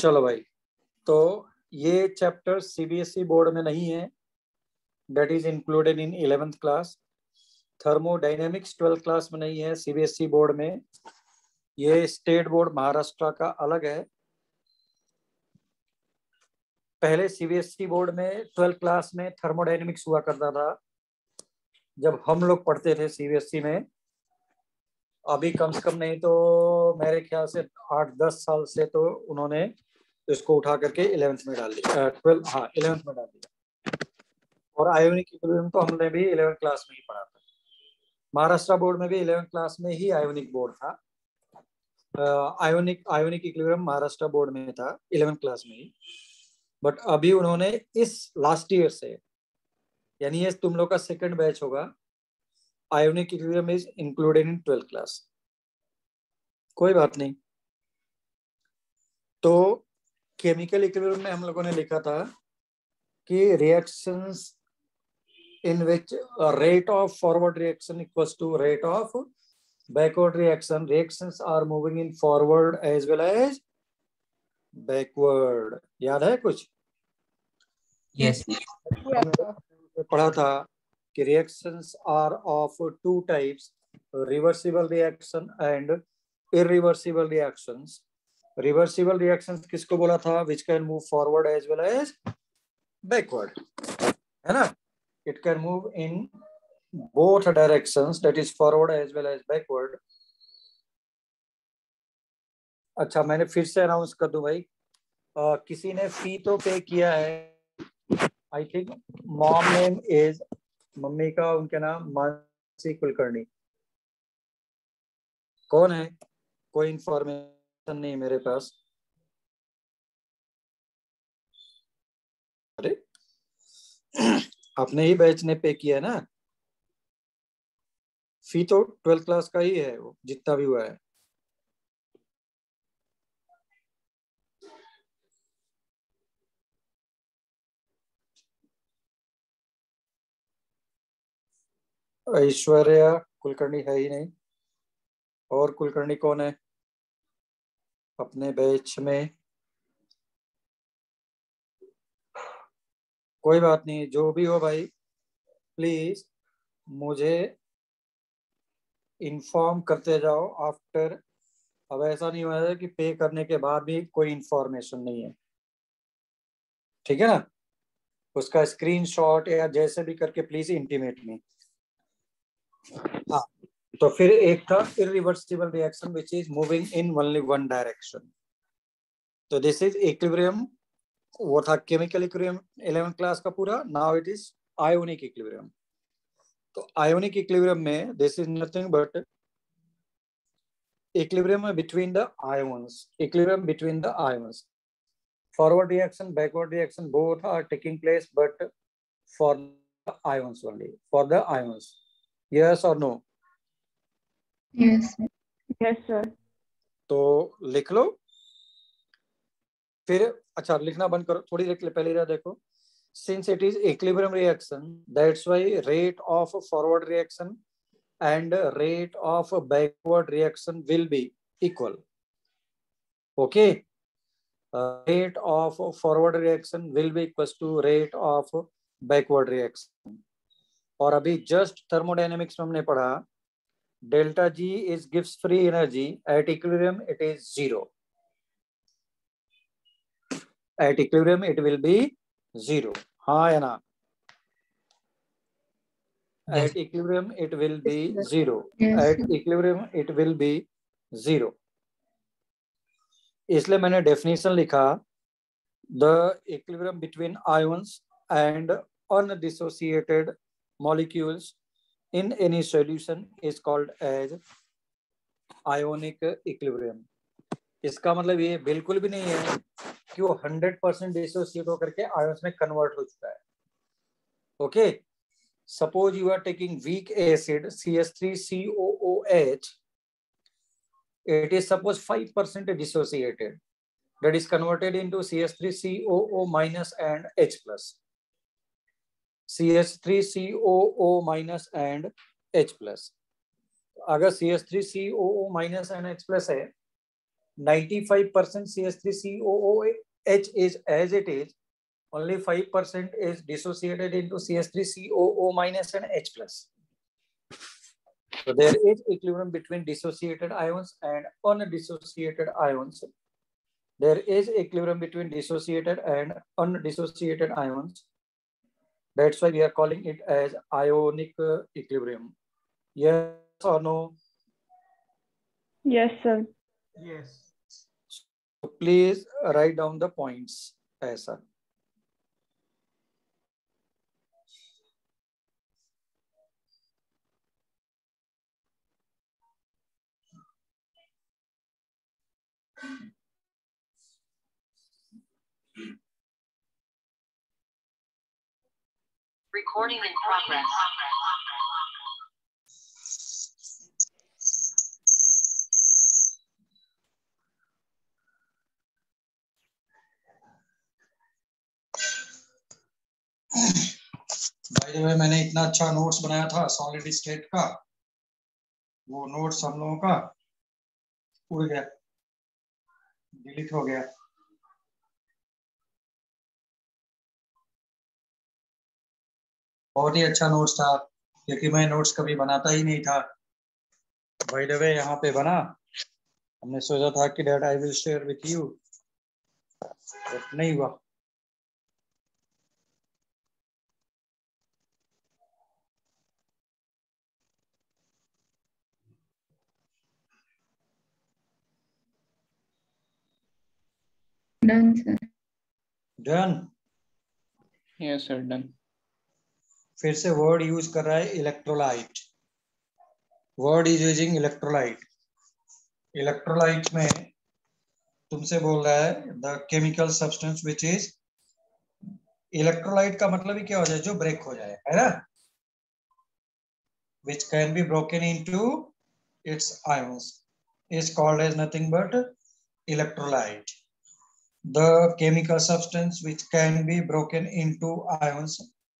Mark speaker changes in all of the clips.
Speaker 1: चलो भाई, तो ये चैप्टर सीबीएसई बोर्ड में नहीं है, that is included in 11th class. Thermodynamics 12th class में नहीं है सीबीएसई बोर्ड में, ये स्टेट बोर्ड महाराष्ट्र का अलग है। पहले सीबीएसई बोर्ड में 12th क्लास में थर्मोडायनेमिक्स हुआ करता था जब हम लोग पढ़ते थे सीबीएसई में। अभी कम से कम नहीं तो मेरे ख्याल से 8-10 साल से तो उन्होंने इसको उठा करके 11th में डाल दिया, 11th में डाल दिया। और आयोनिक इक्विलिब्रियम तो हमने भी 11th क्लास में ही पढ़ा था। महाराष्ट्र बोर्ड में भी 11th क्लास में ही आयोनिक बोर्ड था, आयोनिक इक्विलिब्रियम महाराष्ट्र बोर्ड में था 11th क्लास में ही। बट अभी उन्होंने इस लास्ट ईयर से, यानी ये तुम लोग का सेकंड बैच होगा, ionic equilibrium is included in 12th class. कोई बात नहीं। तो केमिकल इक्विलिब्रियम में हम लोगों ने लिखा था कि reactions in which rate of forward reaction equals to rate of backward reaction. Reactions are moving in forward as well as backward. याद है कुछ?
Speaker 2: Yes.
Speaker 1: हमने पढ़ा था कि reactions are of two types, reversible reaction and irreversible reactions. Reversible reactions किसको बोला था? Which can move forward as well as backward, है ना? It can move in both directions, that is forward as well as backward. अच्छा, मैंने फिर से announce कर दूं भाई, किसी ने फी तो पे किया है। I think mom name is, मम्मी का उनके नाम मानसी कुलकर्णी। कौन है? कोई इंफॉर्मेशन नहीं मेरे पास। अरे अपने ही बैच ने पे किया है ना, फी तो 12th क्लास का ही है वो, जितना भी हुआ है। ऐश्वर्या कुलकर्णी है ही नहीं। और कुलकर्णी कौन है अपने बैच में? कोई बात नहीं, जो भी हो भाई प्लीज मुझे इन्फॉर्म करते जाओ आफ्टर। अब ऐसा नहीं हुआ है कि पे करने के बाद भी कोई इंफॉर्मेशन नहीं है, ठीक है ना? उसका स्क्रीनशॉट या जैसे भी करके प्लीज इंटीमेट मी। हाँ, तो फिर एक था irreversible reaction which is moving in only one direction. तो दिस इज इक्विलिब्रियम, वो था केमिकल इक्विलिब्रियम 11th क्लास का पूरा। Now it is ionic equilibrium. तो आयोनिक इक्विलिब्रियम में this is nothing but equilibrium between the ions. Equilibrium between the ions. Forward reaction, backward reaction, both are taking place, but for the ions only. For the ions. Yes or no?
Speaker 3: Yes. Yes, sir.
Speaker 1: तो लिख लो फिर। अच्छा, लिखना बंद करो, थोड़ी देर पहले इधर देखो। Since it is equilibrium reaction, that's why rate of forward reaction and rate of backward reaction will be equal. Okay. Rate of forward reaction will be equals to rate of backward reaction. और अभी just thermodynamics में हमने पढ़ा delta G is गिव्स free energy, at equilibrium it is 0। At equilibrium it will be 0, हाँ या ना? At equilibrium it will be 0. At equilibrium it will be 0. इसलिए मैंने डेफिनेशन लिखा, the equilibrium between ions and undissociated molecules in any solution is called as ionic equilibrium. इसका मतलब ये बिल्कुल भी नहीं है कि वो 100% डिसोसिएट होकर के आयंस में कन्वर्ट हो चुका है। Okay, suppose you are taking weak acid CH3COOH, it is suppose 5% dissociated, that is converted into CH3COO minus and H plus. CH3COO minus and H plus. अगर CH3COO minus and H plus है, 95% CH3COOH is as it is. Only 5% is dissociated into CH3COO minus and H plus. So there is equilibrium between dissociated ions and undissociated ions. There is equilibrium between dissociated and undissociated ions. That's why we are calling it as ionic equilibrium. Yes or no?
Speaker 3: Yes, sir.
Speaker 2: Yes.
Speaker 1: So please write down the points. ऐसा.
Speaker 4: Recording in progress.
Speaker 1: By the way मैंने इतना अच्छा notes बनाया था solid state का, वो notes हम लोगों का उड़ गया, डिलीट हो गया. बहुत ही अच्छा नोट्स था, क्योंकि मैं नोट्स कभी बनाता ही नहीं था. बाय द वे यहाँ पे बना, हमने सोचा था कि that I will share with you, but नहीं हुआ.
Speaker 3: Done, sir.
Speaker 1: Done.
Speaker 2: Yes, sir. Done.
Speaker 1: फिर से वर्ड यूज कर रहा है electrolyte. Word is using electrolyte. Electrolyte में तुमसे बोल रहा है the chemical substance which is, electrolyte का मतलब ही क्या हो जाए, जो ब्रेक हो जाए, है ना, which can be broken into its ions is called as nothing but electrolyte. The chemical substance which can be broken into ions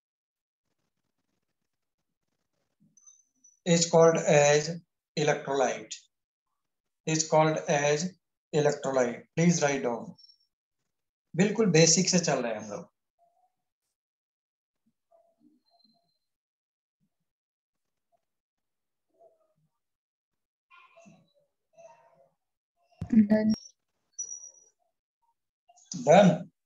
Speaker 1: is called as electrolyte. Is called as electrolyte. Please write down. बिल्कुल basic से चल रहे हैं हम लोग.
Speaker 3: Done.
Speaker 1: Done.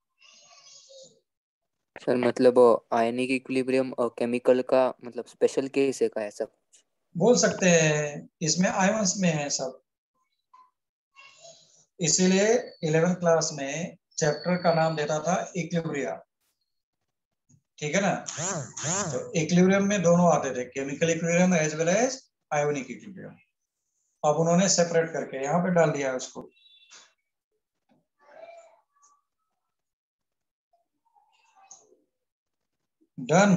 Speaker 5: Sir मतलब ionic equilibrium chemical का मतलब स्पेशल केस है का ऐसा कुछ
Speaker 1: बोल सकते हैं, इसमें आयंस में है सब. इसीलिए 11th क्लास में चैप्टर का नाम देता था इक्विलिब्रिया. ठीक है ना. तो इक्विलिब्रियम में दोनों आते थे, chemical equilibrium as well as ionic equilibrium. अब उन्होंने सेपरेट करके यहाँ पे डाल दिया है उसको. Done.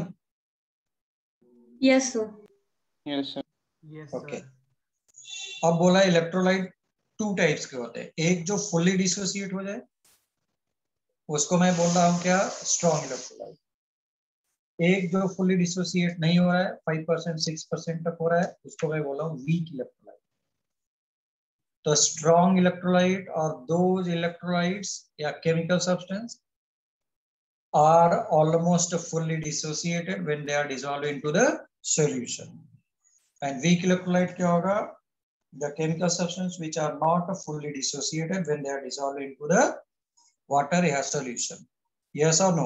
Speaker 3: Yes, sir.
Speaker 2: Yes, sir.
Speaker 6: Yes,
Speaker 1: okay.
Speaker 6: sir.
Speaker 1: अब बोला इलेक्ट्रोलाइट टू टाइप्स के होते हैं. एक जो फुल्ली डिसोसिएट हो जाए, उसको मैं बोल रहा हूँ क्या, स्ट्रॉन्ग इलेक्ट्रोलाइट. एक जो फुल्ली डिसोसिएट नहीं हो रहा है, 5% 6% तक हो रहा है, उसको मैं बोल रहा हूँ वीक इलेक्ट्रोलाइट. तो स्ट्रॉन्ग इलेक्ट्रोलाइट और दोज इलेक्ट्रोलाइट्स या chemical substance are almost fully dissociated when they are dissolved into the solution. And weak electrolyte क्या होगा, the chemical substance which are not fully dissociated when they are dissolved into the water या solution. Yes or no?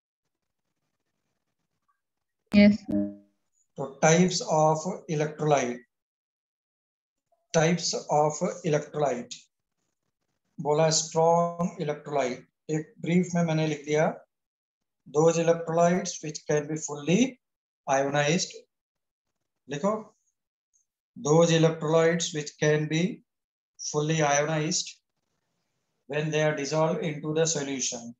Speaker 3: Yes, sir.
Speaker 1: So types of electrolyte. Types of electrolyte. बोला strong electrolyte. एक brief में मैंने लिख दिया, those electrolytes which can be fully ionized. लिखो, those electrolytes which can be fully ionized when they are dissolved into the solution.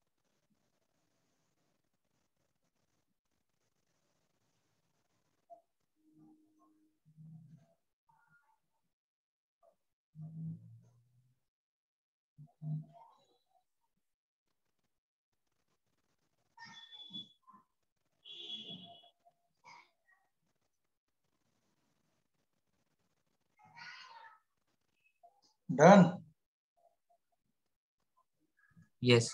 Speaker 1: Done.
Speaker 4: Yes.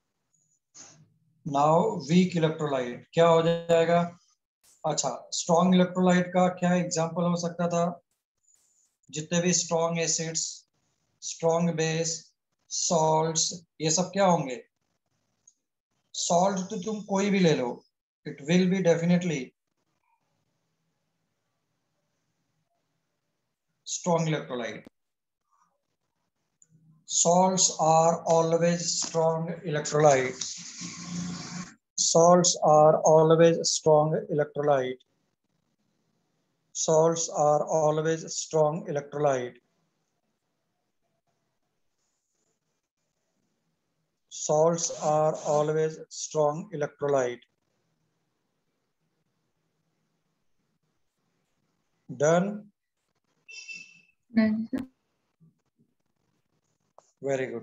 Speaker 1: Now weak electrolyte क्या हो जाएगा? अच्छा, स्ट्रॉन्ग इलेक्ट्रोलाइट का क्या एग्जांपल हो सकता था? जितने भी strong acids, strong base, salts, ये सब क्या होंगे? सॉल्ट तो तुम कोई भी ले लो, it will be definitely strong electrolyte. Salts are always strong electrolytes. Salts are always strong electrolyte. Salts are always strong electrolyte. Salts are always strong electrolyte. Done?
Speaker 3: Done, sir.
Speaker 1: Very good.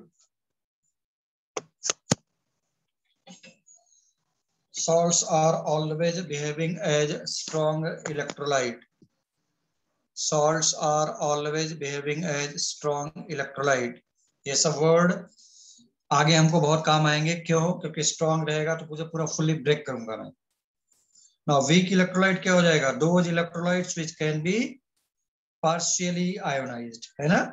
Speaker 1: Salts are always behaving as strong electrolyte. Salts are always behaving as strong electrolyte. ये सब word आगे हमको बहुत काम आएंगे। क्यों? क्योंकि strong रहेगा तो मुझे पूरा फुल्ली ब्रेक करूंगा मैं। नाउ वीक इलेक्ट्रोलाइट क्या हो जाएगा? Those electrolytes which can be partially ionized, है ना,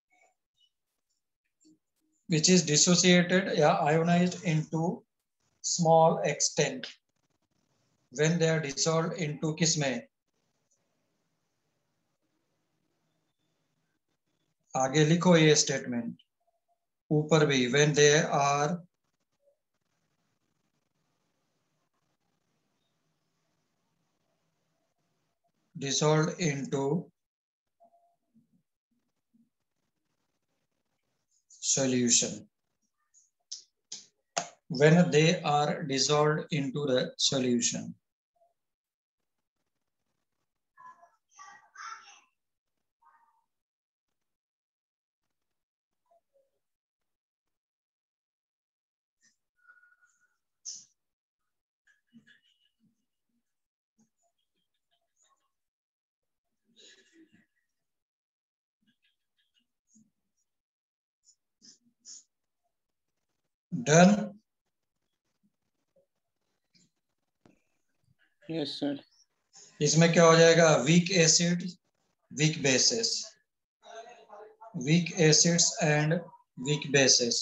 Speaker 1: which is dissociated या ionized into small extent when they are dissolved into किसमें? आगे लिखो ये स्टेटमेंट, ऊपर भी, when they are dissolved into solution. When they are dissolved into the solution. Done?
Speaker 2: Yes, sir.
Speaker 1: इसमें क्या हो जाएगा? Weak acid, weak bases, weak acids and weak bases,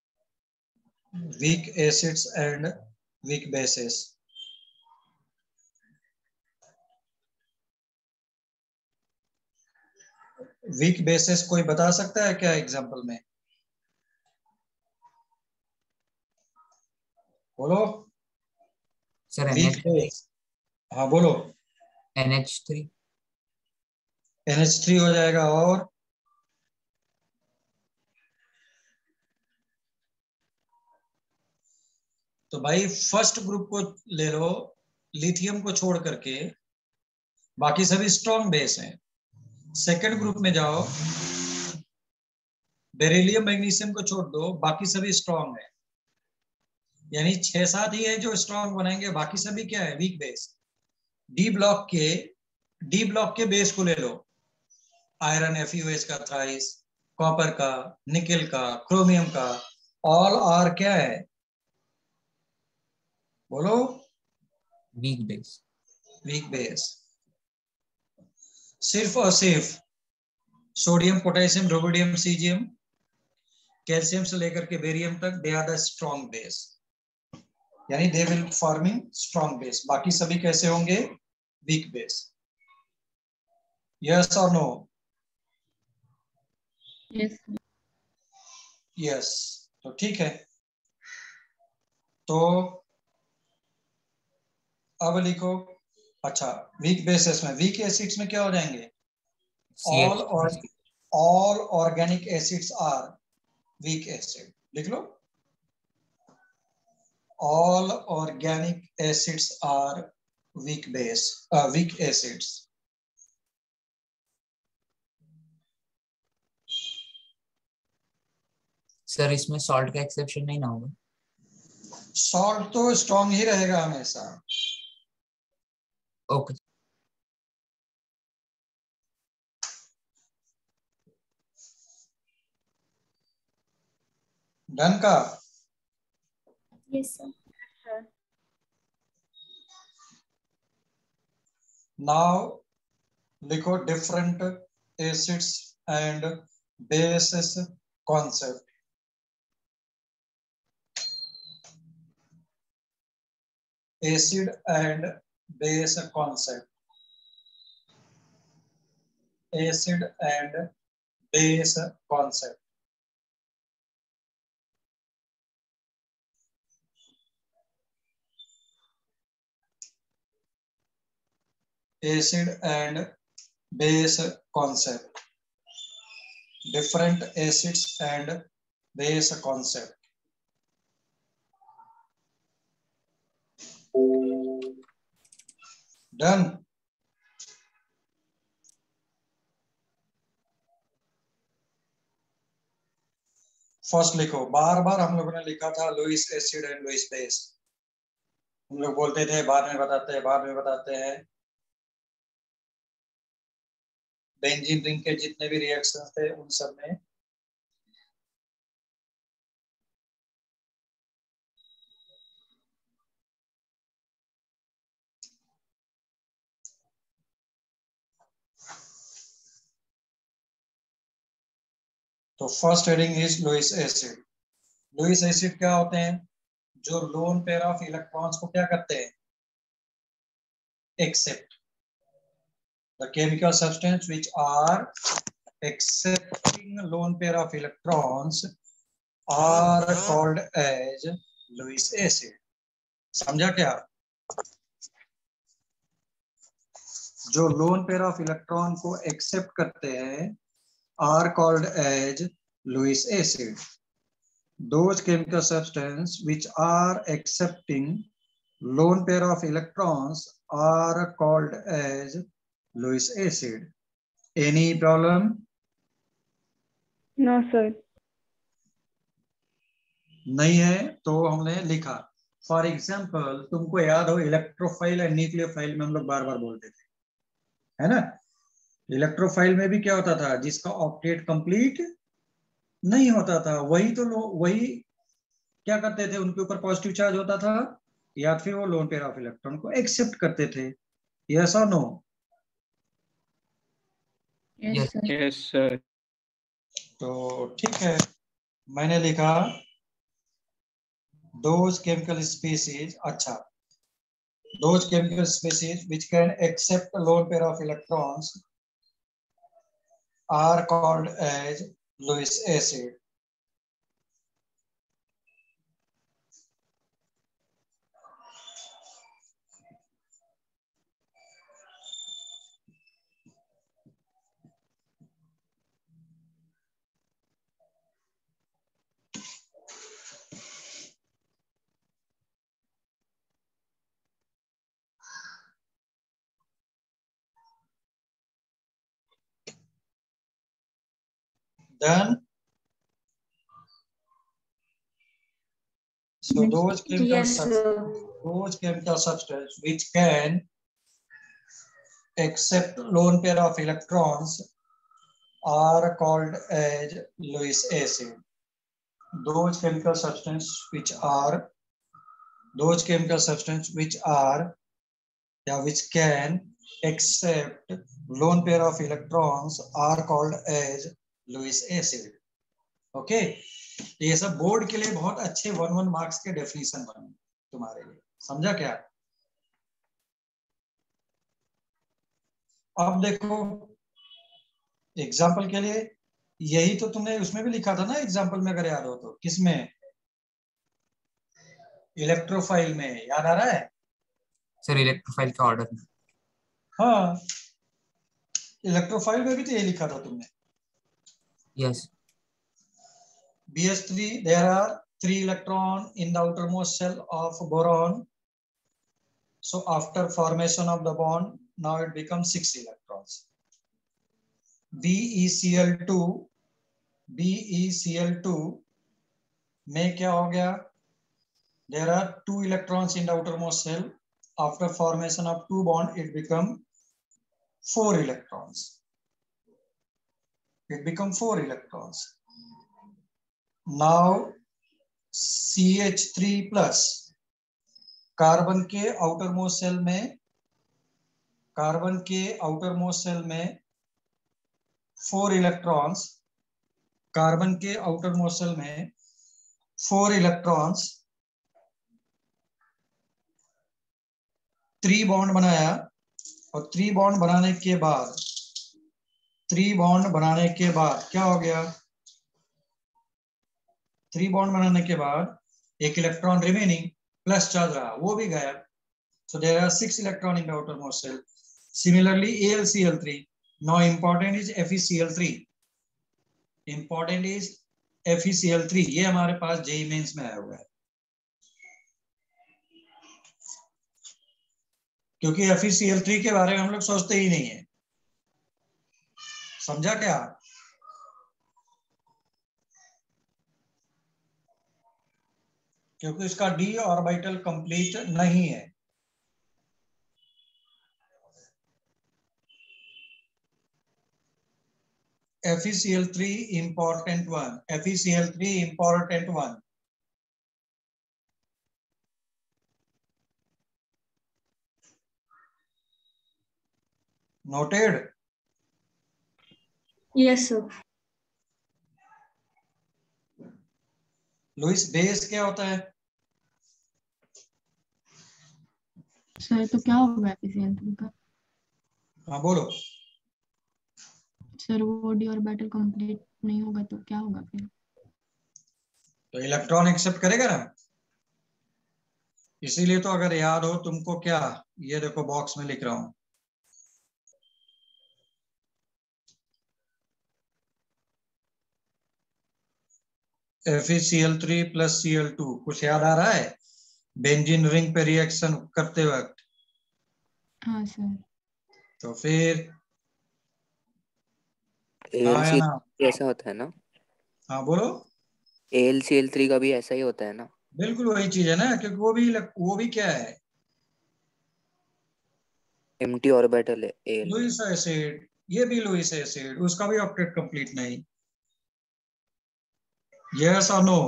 Speaker 1: weak acids and weak bases. Weak bases कोई बता सकता है क्या example में? बोलो।
Speaker 4: सर
Speaker 1: वीक बेस, हाँ बोलो।
Speaker 4: NH3।
Speaker 1: NH3 हो जाएगा। और तो भाई फर्स्ट ग्रुप को ले लो, लिथियम को छोड़ करके बाकी सभी स्ट्रॉन्ग बेस हैं। सेकंड ग्रुप में जाओ, बेरिलियम मैग्नीशियम को छोड़ दो, बाकी सभी स्ट्रॉन्ग है। यानी 6-7 ही है जो स्ट्रॉन्ग बनाएंगे, बाकी सभी क्या है? Weak base. डी ब्लॉक के बेस को ले लो, आयरन, FeOH का, थ्राइस, कॉपर का, निकेल का, क्रोमियम का, ऑल आर क्या है? बोलो।
Speaker 4: Weak base.
Speaker 1: Weak base. सिर्फ और सिर्फ sodium, potassium, rubidium, caesium, calcium से लेकर के बेरियम तक, they are the strong base, यानी they will forming strong base. बाकी सभी कैसे होंगे? Weak base. यस और नो?
Speaker 3: Yes, sir.
Speaker 1: यस, तो ठीक है। तो अब लिखो। अच्छा, वीक बेसिस में, वीक एसिड्स में क्या हो जाएंगे? All organic acids are weak acid. लिख लो, all organic acids are weak acids.
Speaker 4: सर इसमें सॉल्ट का एक्सेप्शन नहीं ना होगा?
Speaker 1: सॉल्ट तो स्ट्रॉन्ग ही रहेगा हमेशा।
Speaker 4: ओके।
Speaker 1: डन का?
Speaker 3: Yes, sir.
Speaker 1: Now लिखो different acids and bases concept. Acid and base concept. Acid and base concept. Acid and base concept. Different acids and base concept. Done. First लिखो, बार बार हम लोगों ने लिखा था Lewis acid and Lewis base. हम लोग बोलते थे बाद में बताते हैं, बाद में बताते हैं। बेंजीन रिंग के जितने भी रिएक्शंस थे उन सब में तो first heading is Lewis acid. Lewis acid क्या होते हैं? जो लोन पेयर ऑफ इलेक्ट्रॉन्स को क्या करते हैं? Accept. The chemical substance which are accepting lone pair of electrons are called as Lewis acid. समझा क्या? जो लोन पेयर ऑफ इलेक्ट्रॉन को एक्सेप्ट करते हैं are called as Lewis acid. Those chemical substances which are accepting lone pair of electrons are called as Lewis acid. Any problem?
Speaker 3: No, sir.
Speaker 1: नहीं है तो हमने लिखा। फॉर एग्जाम्पल तुमको याद हो इलेक्ट्रोफाइल एंड न्यूक्लियोफाइल में हम लोग बार बार बोलते थे, है ना? इलेक्ट्रोफाइल में भी क्या होता था? जिसका ऑक्टेट कंप्लीट नहीं होता था वही तो वही क्या करते थे? उनके ऊपर पॉजिटिव चार्ज होता था या फिर वो लोन पेयर ऑफ इलेक्ट्रॉन को एक्सेप्ट करते थे। यस और no?
Speaker 3: Yes, sir.
Speaker 2: Yes, sir.
Speaker 1: तो ठीक है, मैंने लिखा दोज केमिकल स्पीसीज। अच्छा, those chemical species which can accept lone pair of electrons are called as Lewis acid. Done. So those chemical substances which can accept lone pair of electrons are called as Lewis acid. Those chemical substances which can accept lone pair of electrons are called as Lewis acid. Okay? ये सब board के लिए बहुत अच्छे 1-1 marks के definition बने तुम्हारे लिए। समझा क्या? अब देखो एग्जाम्पल के लिए यही तो तुमने उसमें भी लिखा था ना, एग्जाम्पल में अगर याद हो तो। किसमें? इलेक्ट्रोफाइल में, याद आ रहा है?
Speaker 4: सर इलेक्ट्रोफाइल का ऑर्डर में।
Speaker 1: हाँ, इलेक्ट्रोफाइल में भी तो ये लिखा था तुमने।
Speaker 4: Yes.
Speaker 1: BS3, there are 3 electrons in the outermost shell of boron. So after formation of the bond, now it becomes 6 electrons. BeCl2 में क्या हो गया? There are 2 electrons in the outermost shell. After formation of 2 bond, it become 4 electrons. Now CH3+, carbon के outermost shell में 4 electrons, carbon के outermost shell में 4 electrons 3 bond बनाया, और 3 बॉन्ड बनाने के बाद क्या हो गया? 3 बॉन्ड बनाने के बाद एक इलेक्ट्रॉन रिमेनिंग, प्लस चार्ज रहा, वो भी गया. So there are 6 electrons in the outermost shell. Similarly, AlCl3. Now important is FeCl3. ये हमारे पास जेईई मेंस में आया हुआ है, क्योंकि FeCl3 के बारे में हम लोग सोचते ही नहीं है. समझा क्या? क्योंकि इसका d ऑर्बिटल कंप्लीट नहीं है. FeCl3 important one. Noted?
Speaker 3: Yes, sir.
Speaker 1: Lewis base क्या होता है?
Speaker 6: सर तो क्या होगा FeCl3 का?
Speaker 1: हाँ बोलो.
Speaker 6: सर वो डी ऑर्बिटल कंप्लीट नहीं होगा तो क्या होगा फिर?
Speaker 1: तो इलेक्ट्रॉन एक्सेप्ट करेगा ना. इसीलिए तो अगर याद हो तुमको, क्या ये देखो बॉक्स में लिख रहा हूं, FeCl3 plus Cl2. कुछ याद आ रहा है बेंजीन रिंग पे रिएक्शन करते वक्त?
Speaker 6: हाँ सर.
Speaker 1: तो फिर
Speaker 5: AlCl3 ऐसा होता है ना?
Speaker 1: हाँ बोलो.
Speaker 5: AlCl3 का भी ऐसा ही होता है ना?
Speaker 1: बिल्कुल वही चीज है ना, क्योंकि वो भी क्या है?
Speaker 5: एम्प्टी ऑर्बिटल है Al.
Speaker 1: Lewis acid. ये भी लुईस एसिड, उसका भी ऑक्टेट कंप्लीट नहीं. यस और नो?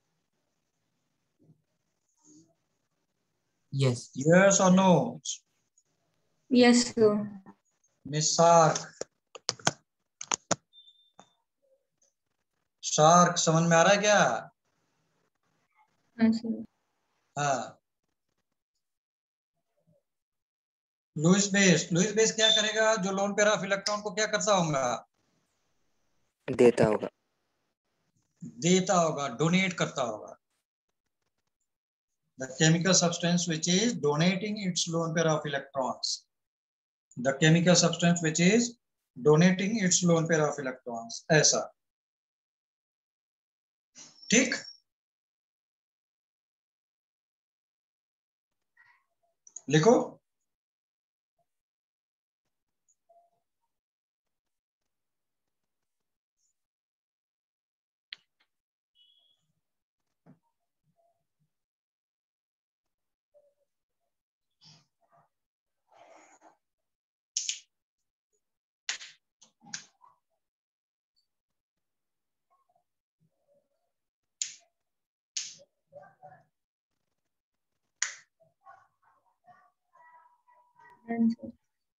Speaker 4: Yes.
Speaker 1: यस और नो?
Speaker 3: Yes, sir.
Speaker 1: मिस शार्क समझ में आ रहा है क्या?
Speaker 3: हाँ सर.
Speaker 1: हाँ. लुईस बेस क्या करेगा? जो लोन पेयर ऑफ इलेक्ट्रॉन को क्या करता होगा?
Speaker 5: देता होगा.
Speaker 1: डोनेट करता होगा. The chemical substance which is donating its lone pair of electrons. ऐसा. ठीक. लिखो.
Speaker 3: Done, sir.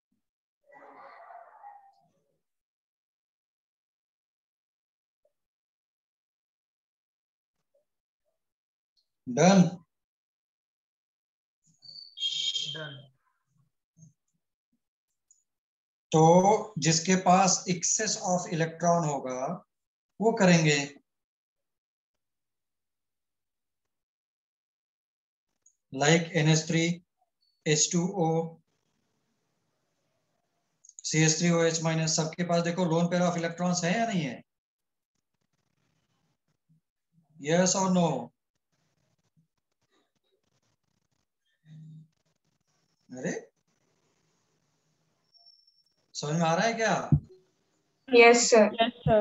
Speaker 1: डन. तो जिसके पास एक्सेस ऑफ इलेक्ट्रॉन होगा वो करेंगे. लाइक NH3, H2O, CH3OH-, सबके पास देखो लोन पेयर ऑफ इलेक्ट्रॉन्स है या नहीं है? यस और नो? अरे समझ में आ रहा है क्या?
Speaker 3: Yes, sir.
Speaker 6: Yes sir.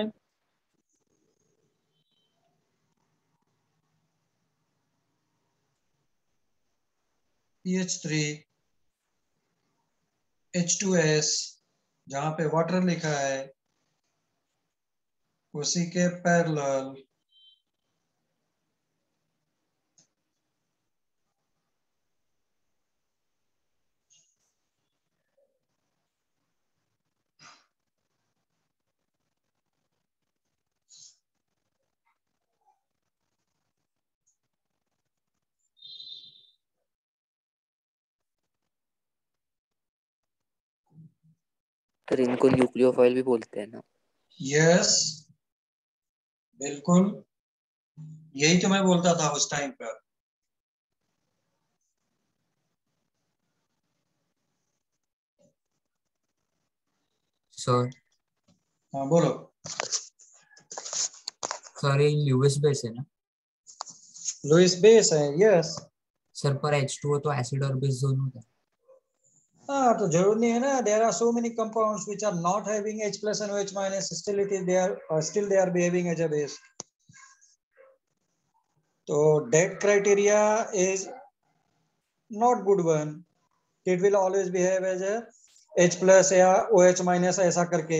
Speaker 1: PH3, H2S, जहां पे वाटर लिखा है उसी के पैरेलल
Speaker 5: सर इनको न्यूक्लियोफाइल भी बोलते हैं ना?
Speaker 1: यस, बिल्कुल, यही तो मैं बोलता था उस टाइम पर।
Speaker 4: सर
Speaker 1: हाँ बोलो।
Speaker 4: सर ये ल्यूइस बेस है ना?
Speaker 1: लुईस बेस है, यस।
Speaker 4: सर पर H2O तो एसिड और बेस दोनों होता है।
Speaker 1: हाँ तो जरूर नहीं है ना, there are so many compounds which are not having H plus and OH minus, still they are behaving as a base. तो that criteria is not good one. It will always behave as a H plus या OH minus ऐसा करके,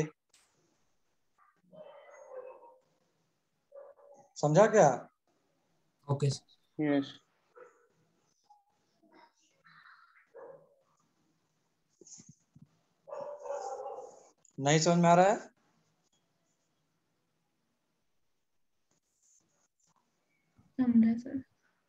Speaker 1: समझा क्या?
Speaker 4: Okay sir.
Speaker 2: Yes.
Speaker 1: नहीं समझ में आ रहा है?
Speaker 6: समझा सर।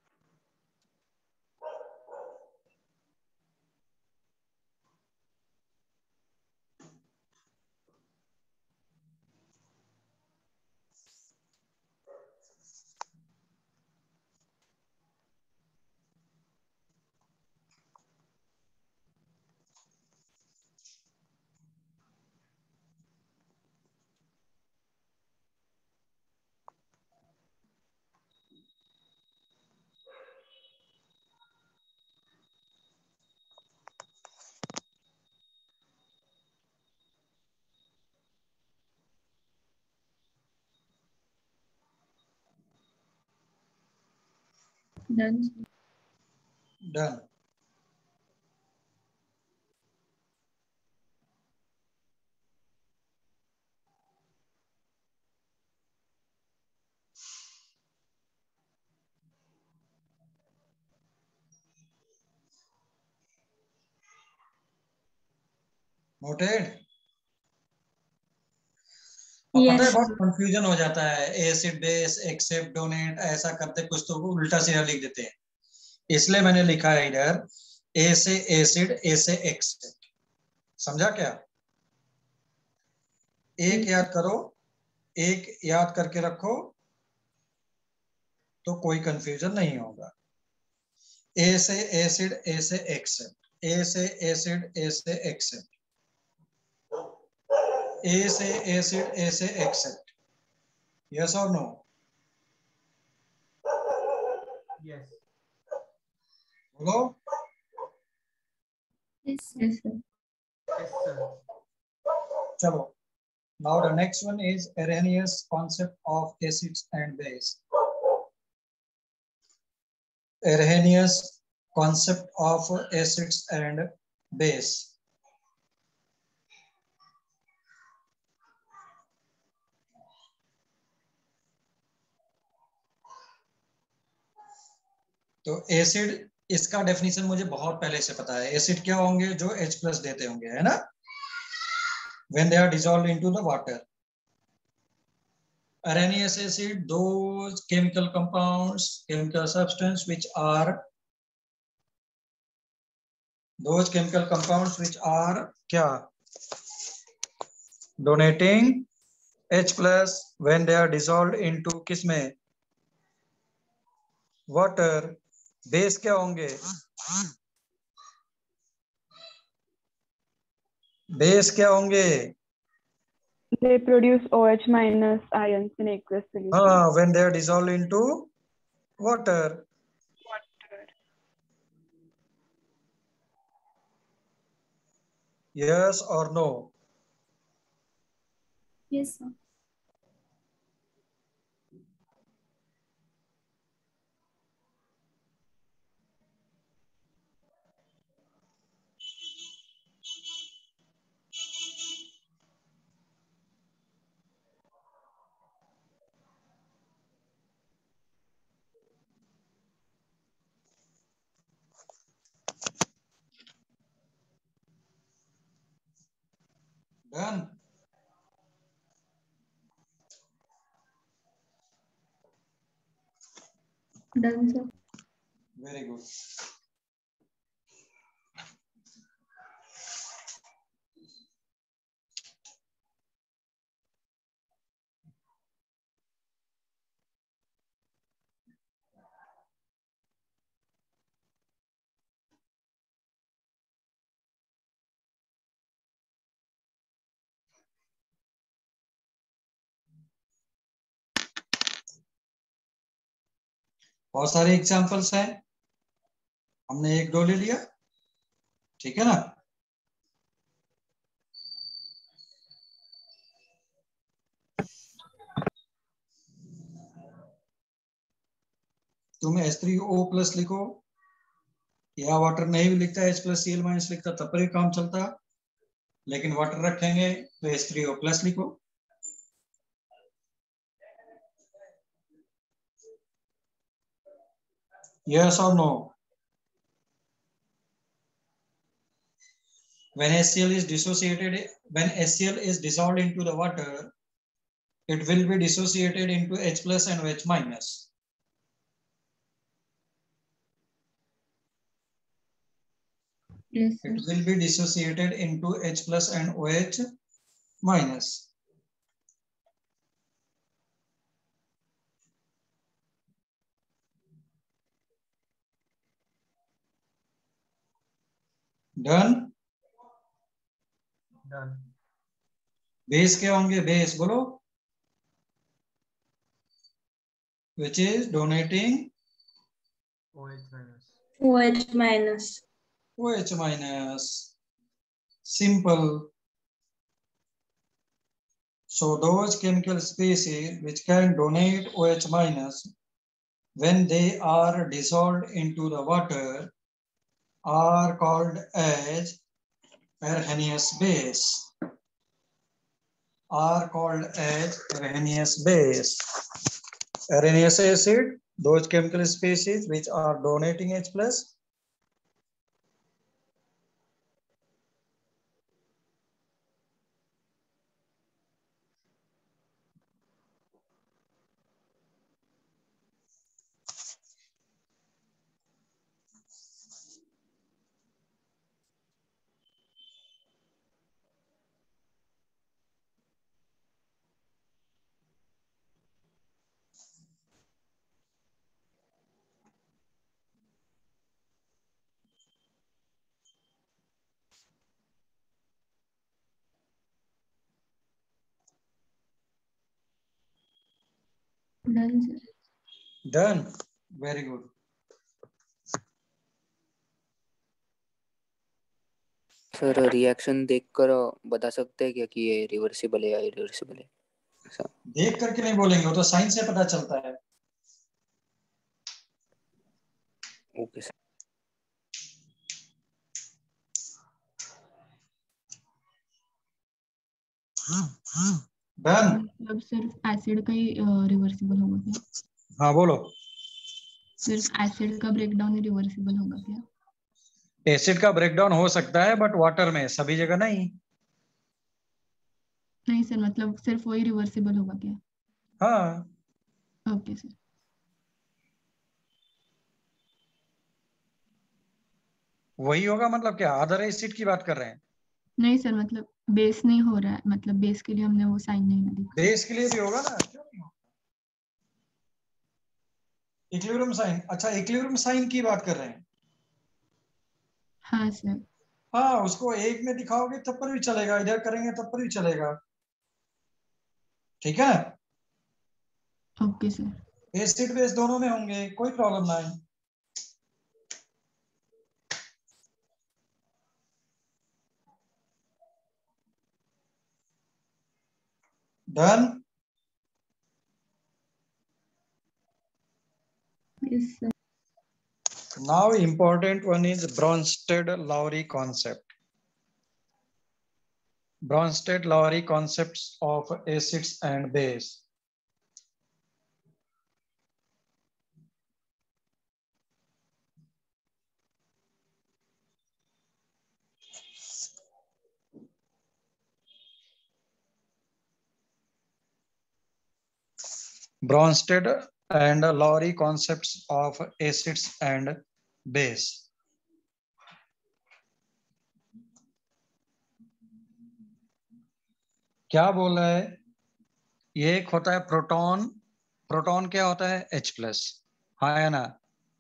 Speaker 6: डन।
Speaker 1: डन। नोटेड। अब पता है
Speaker 3: Yes,
Speaker 1: बहुत
Speaker 3: sir.
Speaker 1: कंफ्यूजन हो जाता है, एसिड बेस एक्सेप्ट डोनेट ऐसा करते, कुछ तो वो उल्टा सीधा लिख देते हैं, इसलिए मैंने लिखा है इधर ए से एसिड, ए से एक्सेप्ट। समझा क्या? एक
Speaker 6: Yes,
Speaker 1: याद करो, एक याद करके रखो तो कोई कंफ्यूजन नहीं होगा। ए से एसिड, ए से एक्सेप्ट, ए से एसिड, ए से एक्सेप्ट, ए से एसिड, ए से एक्सेप्ट। यस और नो?
Speaker 2: Yes.
Speaker 1: बोलो।
Speaker 6: yes, yes, sir.
Speaker 2: Yes, sir.
Speaker 1: चलो, now the next one is Arrhenius concept of acids and base. Arrhenius concept of acids and base. तो acid, इसका definition मुझे बहुत पहले से पता है। एसिड क्या होंगे? जो H प्लस देते होंगे, है ना, when they are dissolved into the water. Arrhenius acid, those chemical compounds, chemical substance which are, those chemical compounds which are क्या? Donating H plus when they are dissolved into किसमें? Water. Base क्या होंगे? Base क्या होंगे?
Speaker 7: They produce OH minus ions in aqueous solution.
Speaker 1: हाँ, when they are dissolved into water. Yes or no?
Speaker 3: Yes, sir.
Speaker 1: Done.
Speaker 3: Done, sir.
Speaker 1: Very good. बहुत सारे examples हैं, हमने एक दो ले लिया, ठीक है ना। तुम H3O+ लिखो, या वाटर नहीं भी लिखता, H+Cl- लिखता, तब पर भी काम चलता, लेकिन वाटर रखेंगे तो H3O+ लिखो। Yes or no? When HCl is dissociated, when HCl is dissolved into the water, it will be dissociated into H+ and OH-.
Speaker 3: Yes, sir.
Speaker 1: It will be dissociated into H+ and OH-. Done?
Speaker 2: Done.
Speaker 1: Base क्या होंगे, base बोलो, which is donating
Speaker 2: OH minus.
Speaker 3: OH minus.
Speaker 1: OH-. Simple. So those chemical species which can donate OH- when they are dissolved into the water are called as Arrhenius base. Are called as Arrhenius base. Arrhenius acid, those chemical species which are donating H+.
Speaker 3: Done, sir.
Speaker 1: Done. Very good.
Speaker 5: Sir reaction देखकर बता सकते हैं क्या कि ये reversible है या irreversible है? ऐसा
Speaker 1: देख करके नहीं बोलेंगे, वो तो साइन से पता चलता है।
Speaker 5: Okay sir.
Speaker 1: डन।
Speaker 6: मतलब सिर्फ एसिड का ही रिवर्सिबल होगा क्या?
Speaker 1: हाँ बोलो।
Speaker 6: सिर्फ एसिड का ब्रेकडाउन ही रिवर्सिबल होगा क्या?
Speaker 1: एसिड का ब्रेकडाउन हो सकता है बट वाटर में, सभी जगह नहीं।
Speaker 6: नहीं सर, मतलब सिर्फ वही रिवर्सिबल होगा क्या?
Speaker 1: हाँ
Speaker 6: ओके सर।
Speaker 1: वही होगा, मतलब क्या अदर एसिड की बात कर रहे हैं?
Speaker 6: नहीं सर, मतलब बेस नहीं हो रहा है, मतलब बेस के लिए हमने वो साइन नहीं ना देखा।
Speaker 1: बेस के लिए भी होगा ना, क्यों नहीं होगा? इक्विलिब्रियम साइन, अच्छा इक्विलिब्रियम साइन की बात कर रहे हैं।
Speaker 6: हाँ सर।
Speaker 1: हाँ उसको एक में दिखाओगे तब पर भी चलेगा, इधर करेंगे तब पर भी चलेगा, ठीक है।
Speaker 6: Okay sir.
Speaker 1: एसिड बेस दोनों में होंगे, कोई प्रॉब्लम नहीं। Done.
Speaker 3: Yes, sir.
Speaker 1: Now important one is Bronsted-Lowry concept. Bronsted-Lowry concepts of acids and base. Bronsted and Lowry concepts of acids and base. क्या बोल रहा है? ये एक होता है प्रोटॉन, प्रोटॉन क्या होता है? H+, हाँ है ना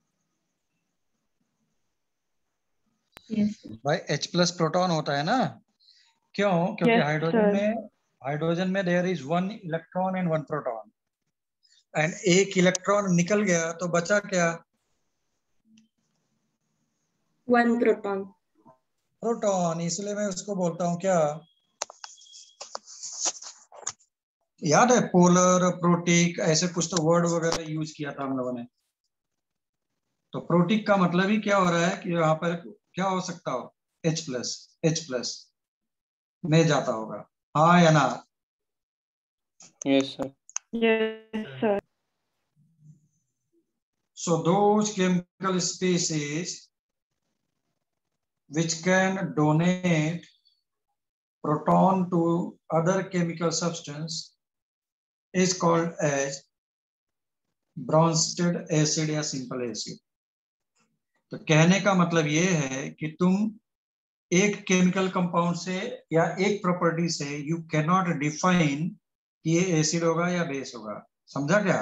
Speaker 3: Yes, sir.
Speaker 1: भाई, H+ प्रोटॉन होता है ना, क्यों? क्योंकि
Speaker 7: Yes,
Speaker 1: हाइड्रोजन
Speaker 7: sir.
Speaker 1: में there is 1 electron and 1 proton, and एक इलेक्ट्रॉन निकल गया तो बचा क्या?
Speaker 3: 1 proton.
Speaker 1: प्रोटॉन। इसलिए मैं उसको बोलता हूँ क्या? याद है पोलर, प्रोटिक, ऐसे कुछ तो वर्ड वगैरह यूज किया था हम लोगों ने। तो प्रोटिक का मतलब ही क्या हो रहा है कि यहाँ पर क्या हो सकता हो? H+ में जाता होगा, हाँ या ना?
Speaker 2: Yes, sir.
Speaker 7: Yes, sir.
Speaker 1: So those chemical species which can donate proton to other chemical substance is called as Bronsted acid या simple acid। तो कहने का मतलब ये है कि तुम एक केमिकल कंपाउंड से या एक प्रॉपर्टी से यू कैन नॉट डिफाइन कि ये एसिड होगा या बेस होगा। समझा क्या?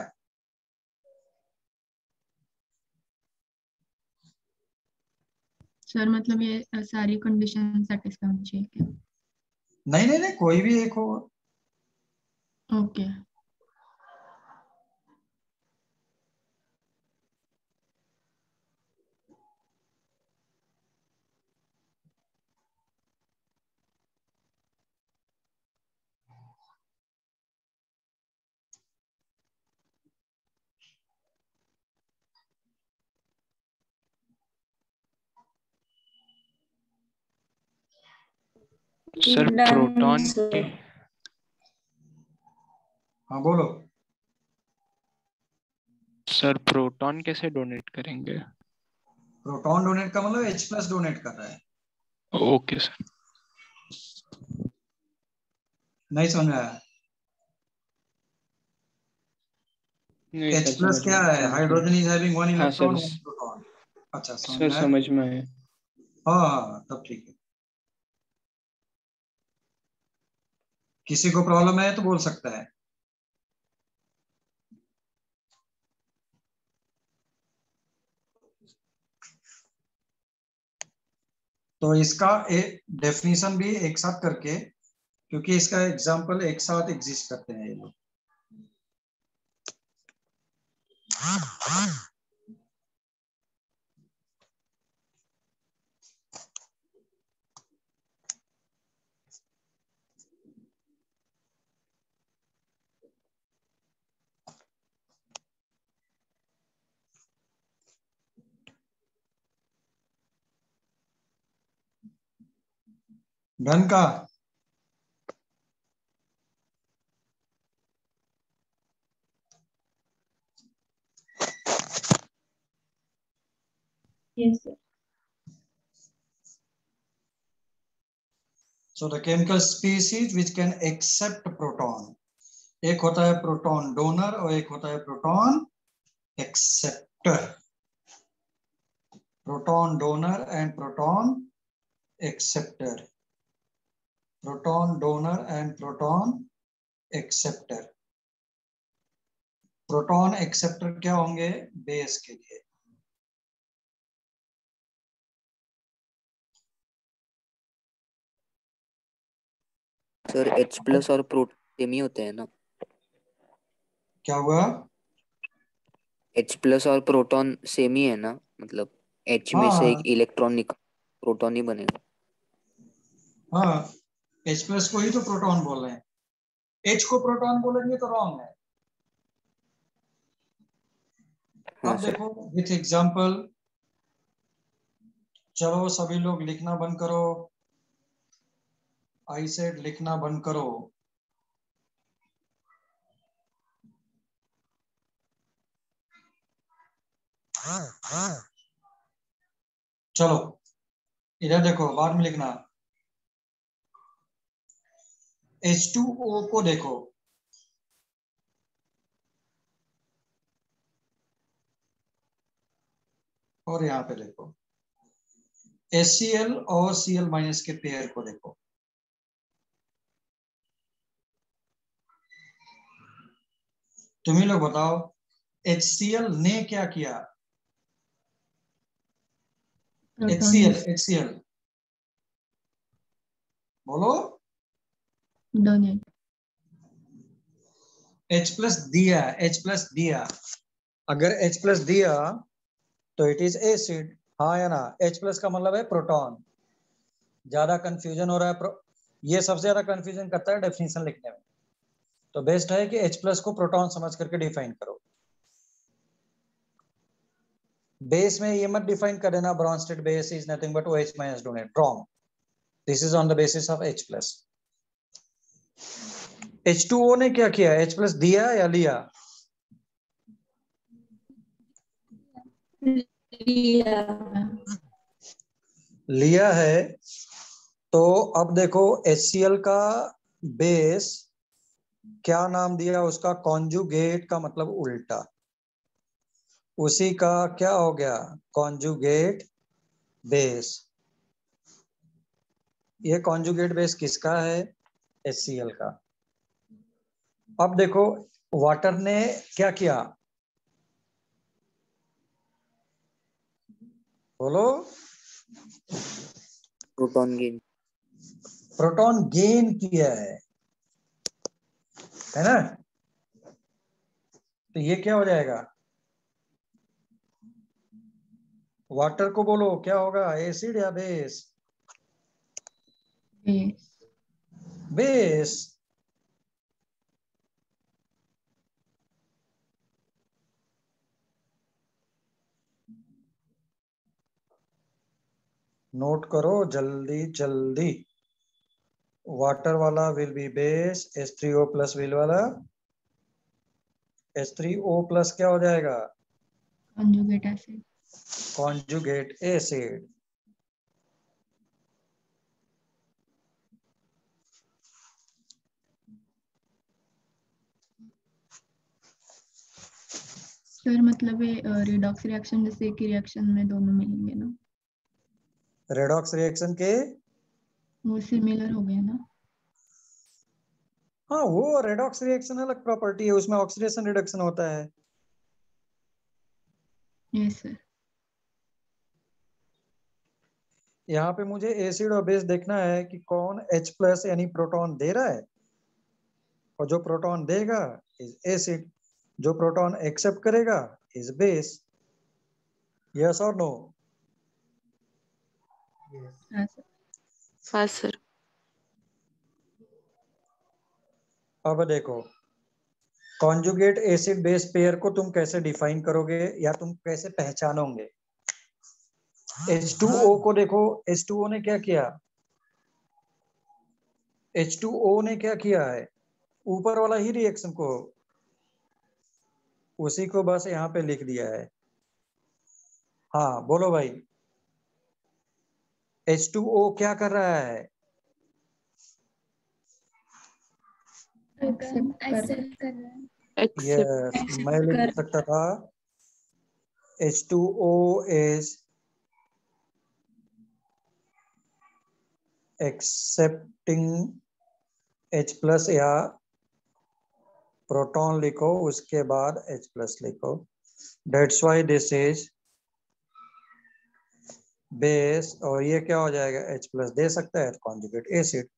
Speaker 6: सर मतलब ये सारी कंडीशन सेटिस्फाई होनी चाहिए क्या?
Speaker 1: नहीं नहीं नहीं, कोई भी एक हो।
Speaker 6: Okay.
Speaker 2: Sir
Speaker 3: Done,
Speaker 2: proton
Speaker 3: sir.
Speaker 2: के
Speaker 1: हाँ बोलो।
Speaker 2: सर प्रोटॉन कैसे डोनेट करेंगे?
Speaker 1: प्रोटॉन डोनेट का मतलब H+ डोनेट कर रहा है।
Speaker 2: Okay sir.
Speaker 1: नहीं समझ में आया?
Speaker 2: नहीं सर,
Speaker 1: H+
Speaker 2: समझ
Speaker 1: क्या
Speaker 2: में
Speaker 1: है? हाइड्रोजन इज हैविंग 1
Speaker 2: हाँ
Speaker 1: इलेक्ट्रॉन,
Speaker 2: सर,
Speaker 1: 1 प्रोटॉन। अच्छा समझ
Speaker 2: सर
Speaker 1: में आया?
Speaker 2: समझ में आया।
Speaker 1: हाँ हाँ तब ठीक है। किसी को प्रॉब्लम है तो बोल सकता है। तो इसका डेफिनेशन भी एक साथ करके, क्योंकि इसका एग्जाम्पल एक साथ एग्जिस्ट करते हैं ये लोग। घन का
Speaker 3: Yes, sir.
Speaker 1: so the chemical species which can accept proton, एक होता है प्रोटॉन डोनर और एक होता है proton acceptor. Proton donor and proton acceptor. Proton donor and proton acceptor. Proton acceptor क्या होंगे? बेस के लिए।
Speaker 5: सर H+ और प्रोटॉन सेम ही होते हैं ना?
Speaker 1: क्या हुआ?
Speaker 5: H+ और प्रोटॉन सेम ही है ना? मतलब H में से एक
Speaker 1: हाँ
Speaker 5: इलेक्ट्रॉन निकल प्रोटॉन ही बनेगा।
Speaker 1: हाँ, H+ को ही तो प्रोटॉन बोल रहे हैं। H को प्रोटॉन बोलेंगे तो रॉन्ग है।
Speaker 5: हाँ
Speaker 1: अब
Speaker 5: सर।
Speaker 1: देखो विथ एग्जांपल, चलो सभी लोग लिखना बंद करो। आई सेड लिखना बंद करो। चलो इधर देखो, बाद में लिखना। H2O को देखो, और यहाँ पे देखो HCl और Cl- के पेयर को देखो। तुम ही लोग बताओ, HCl ने क्या किया? HCl बोलो।
Speaker 6: डोनेट।
Speaker 1: H प्लस दिया, H प्लस दिया, अगर H प्लस दिया तो इट इज एसिड, हाँ या ना? H प्लस का मतलब है प्रोटॉन। ज्यादा कंफ्यूजन हो रहा है, ये सबसे ज्यादा कंफ्यूजन करता है डेफिनेशन लिखने में, तो बेस्ट है कि H प्लस को प्रोटॉन समझ करके डिफाइन करो। बेस में ये मत डिफाइन कर देना Bronsted base is nothing but OH minus donate, wrong, this is on the basis of H plus. H2O ने क्या किया? H प्लस दिया या लिया? लिया है। तो अब देखो HCl का बेस क्या नाम दिया उसका? कॉन्जुगेट का मतलब उल्टा, उसी का क्या हो गया? Conjugate base. ये कॉन्जुगेट बेस किसका है? HCl का। अब देखो वाटर ने क्या किया? बोलो।
Speaker 5: Proton gain.
Speaker 1: प्रोटॉन गेन किया है ना? तो ये क्या हो जाएगा? वाटर को बोलो क्या होगा, एसिड या बेस?
Speaker 6: बेस।
Speaker 1: बेस। नोट करो जल्दी जल्दी। वाटर वाला will be base, H3O plus will वाला H3O प्लस क्या हो जाएगा?
Speaker 6: Conjugate acid.
Speaker 1: Conjugate acid.
Speaker 6: Sir मतलब ये रिडॉक्स रिएक्शन जैसे एक रिएक्शन में दोनों मिलेंगे ना,
Speaker 1: रेडॉक्स रिएक्शन के
Speaker 6: वो सिमिलर हो गया ना?
Speaker 1: हाँ, वो रेडॉक्स रिएक्शन अलग प्रॉपर्टी है, उसमें ऑक्सीडेशन रिडक्शन होता है।
Speaker 6: Yes sir.
Speaker 1: यहाँ पे मुझे एसिड और बेस देखना है कि कौन H प्लस यानी प्रोटॉन दे रहा है, और जो प्रोटॉन देगा इज एसिड, जो प्रोटॉन एक्सेप्ट करेगा इज बेस। यस और नो?
Speaker 6: हाँ सर।
Speaker 3: हाँ सर।
Speaker 1: अब देखो कॉन्जुगेट एसिड बेस पेयर को तुम कैसे डिफाइन करोगे या तुम कैसे पहचानोगे? H2O को देखो, H2O ने क्या किया? H2O ने क्या किया है? ऊपर वाला ही रिएक्शन को, उसी को बस यहाँ पे लिख दिया है। हाँ बोलो भाई, H2O क्या कर रहा है?
Speaker 3: एक्सेप्ट कर रहा है।
Speaker 1: यस, मैं लिख सकता था H2O is accepting H plus, या प्रोटॉन लिखो उसके बाद H प्लस लिखो, that's why this is base, और ये क्या हो जाएगा? H प्लस दे सकता है कॉन्जुगेट एसिड।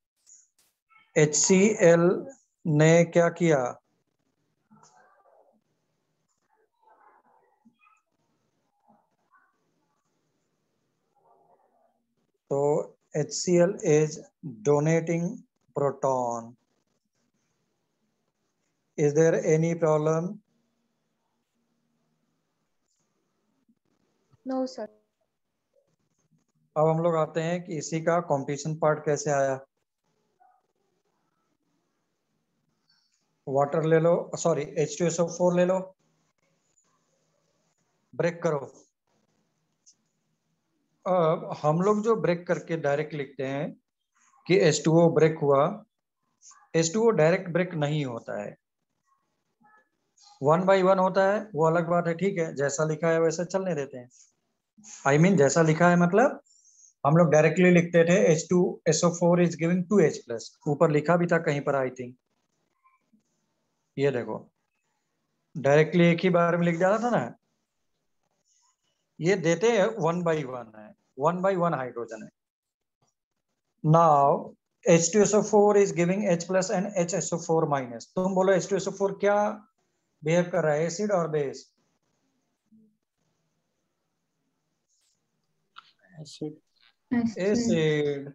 Speaker 1: HCl ने क्या किया? तो HCl is donating proton. Is there any problem?
Speaker 3: No sir.
Speaker 1: अब हम लोग आते हैं कि इसी का कॉम्पिटिशन पार्ट कैसे आया। वाटर ले लो, सॉरी H2SO4 ले लो, ब्रेक करो। अब हम लोग जो ब्रेक करके डायरेक्ट लिखते हैं कि H2O ब्रेक हुआ, H2O डायरेक्ट ब्रेक नहीं होता है, 1 by 1 होता है, वो अलग बात है, ठीक है, जैसा लिखा है वैसे चलने देते हैं। I mean, जैसा लिखा है मतलब हम लोग डायरेक्टली लिखते थे H2SO4 is giving 2H plus, ऊपर लिखा भी था कहीं पर आई थिंक, ये देखो डायरेक्टली एक ही बार में लिख जाता था ना, ये देते हैं 1 by 1 है, 1 by 1 हाइड्रोजन है। Now H2SO4 is giving H plus and HSO4 minus. तुम बोलो H2SO4 क्या बिहेव कर रहा है, एसिड और base? Acid.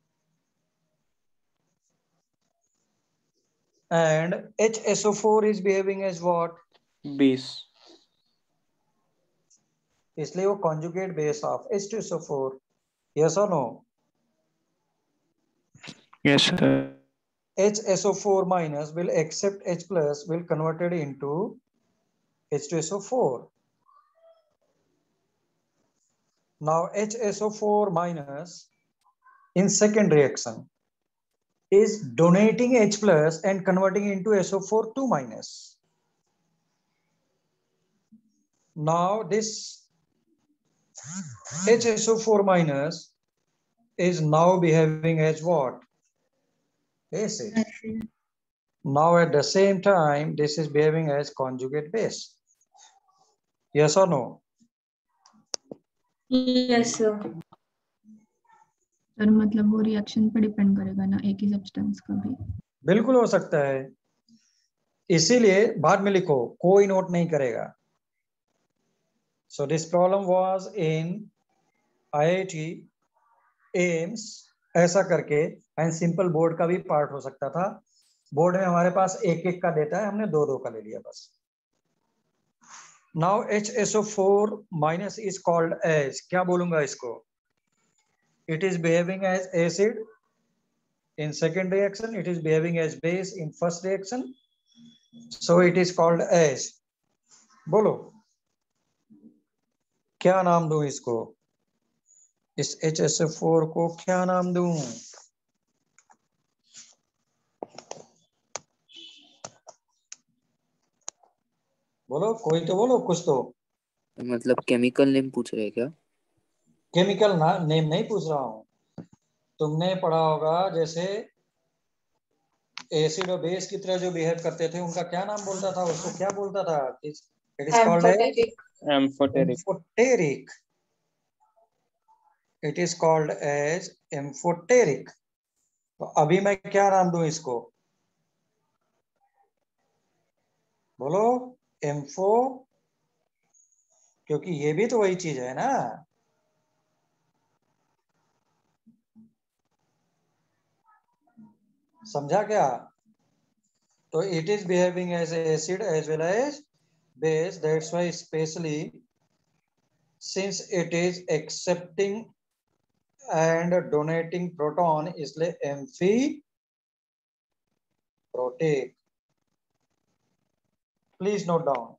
Speaker 1: And HSO4 is behaving as what?
Speaker 2: Base.
Speaker 1: इसलिए वो conjugate base of H2SO4. Yes or no?
Speaker 2: Yes, sir.
Speaker 1: HSO4 minus will accept H plus, will convert it into H2SO4. Now HSO4 minus in second reaction is donating H plus and converting into SO4 2 minus. Now this HSO4 minus is now behaving as what? Acid. Now at the same time, this is behaving as conjugate base. Yes or no?
Speaker 3: Yes, sir.
Speaker 6: Sir मतलब वो reaction पे depend करेगा ना, एक ही substance का भी?
Speaker 1: बिल्कुल हो सकता है, इसीलिए बाद में लिखो, कोई नोट नहीं करेगा. So this problem was in IIT AIIMS ऐसा करके, एंड सिंपल बोर्ड का भी पार्ट हो सकता था. बोर्ड में हमारे पास एक एक का डेटा है, हमने दो दो का ले लिया बस. Now HSO4 minus is called as, क्या बोलूंगा इसको? It is behaving as acid in second reaction, it is behaving as base in first reaction, so it is called as. बोलो क्या नाम दूं इसको? इस HSO4 को क्या नाम दूं? बोलो, कोई तो बोलो कुछ तो.
Speaker 5: मतलब केमिकल नेम पूछ रहे हैं क्या?
Speaker 1: केमिकल ना नेम नहीं पूछ रहा हूं. तुमने पढ़ा होगा जैसे एसिड और बेस की तरह जो बिहेव करते थे, उनका क्या नाम बोलता था? उसको क्या बोलता था? It is called amphoteric. It is called as amphoteric. तो अभी मैं क्या नाम दूं इसको? बोलो एम्फो, क्योंकि ये भी तो वही चीज है ना. समझा क्या? तो it is behaving as acid as well as base. That's why specially since it is accepting and donating proton, इसलिए amphiprotic. Please note down.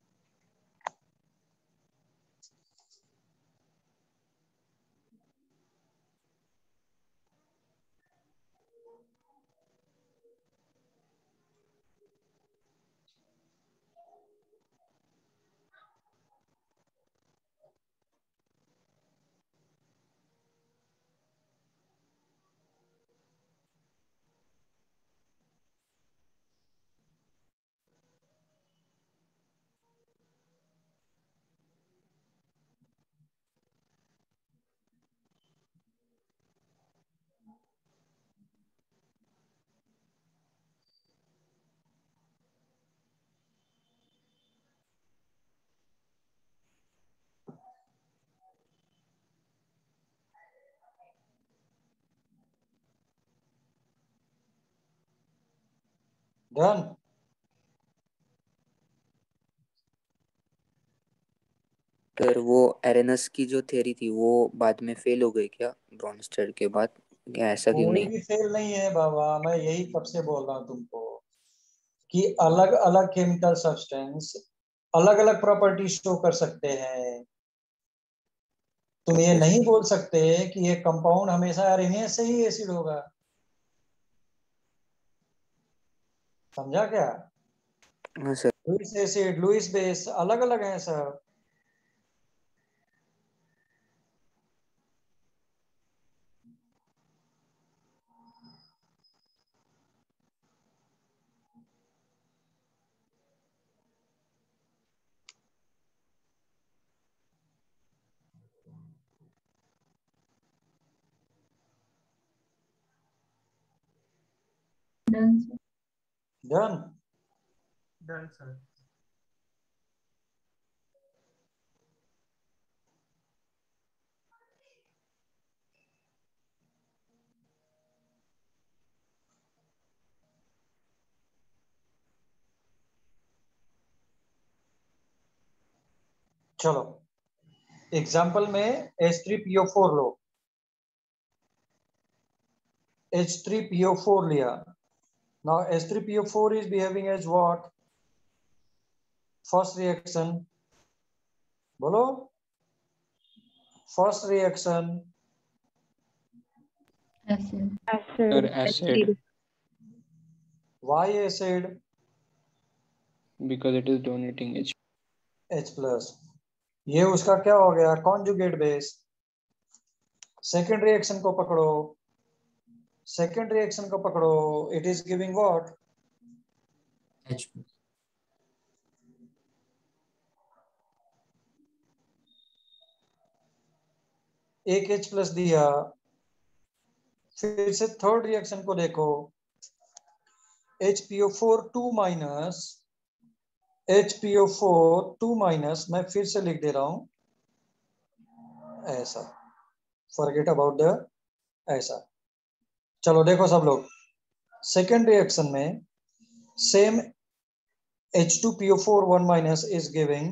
Speaker 1: Done.
Speaker 5: Sir वो एरेनस की जो थ्योरी थी वो बाद में फेल हो गई क्या ब्रॉन्स्टेड के बाद? क्या ऐसा क्यों
Speaker 1: कोई
Speaker 5: नहीं?
Speaker 1: भी फेल नहीं है बाबा. मैं यही कब से बोल रहा हूं तुमको कि अलग अलग केमिकल सब्सटेंस अलग अलग प्रॉपर्टी शो कर सकते हैं. तुम ये नहीं बोल सकते कि ये कंपाउंड हमेशा आरएनए से ही एसिड होगा. समझा क्या?
Speaker 5: हाँ सर.
Speaker 1: लुईस एसिड, लुईस बेस अलग अलग हैं सब.
Speaker 6: Done, sir.
Speaker 1: Done.
Speaker 8: Done sir.
Speaker 1: चलो एग्जाम्पल में H3PO4 लो, H3PO4 लिया। Now H3PO4 is behaving as what? First reaction, बोलो। First reaction,
Speaker 6: Acid.
Speaker 2: Sir
Speaker 7: acid,
Speaker 2: acid
Speaker 1: why acid?
Speaker 2: because it is donating H.
Speaker 1: H plus। ये उसका क्या हो गया? Conjugate base. Second reaction को पकड़ो, सेकेंड रिएक्शन को पकड़ो, it is giving what?
Speaker 4: H plus.
Speaker 1: एक H प्लस दिया। फिर से थर्ड रिएक्शन को देखो, HPO4 2 माइनस, HPO4 2 माइनस, मैं फिर से लिख दे रहा हूं ऐसा, फॉरगेट अबाउट द ऐसा। चलो देखो सब लोग, सेकेंड रिएक्शन में same H2PO4 1 minus is giving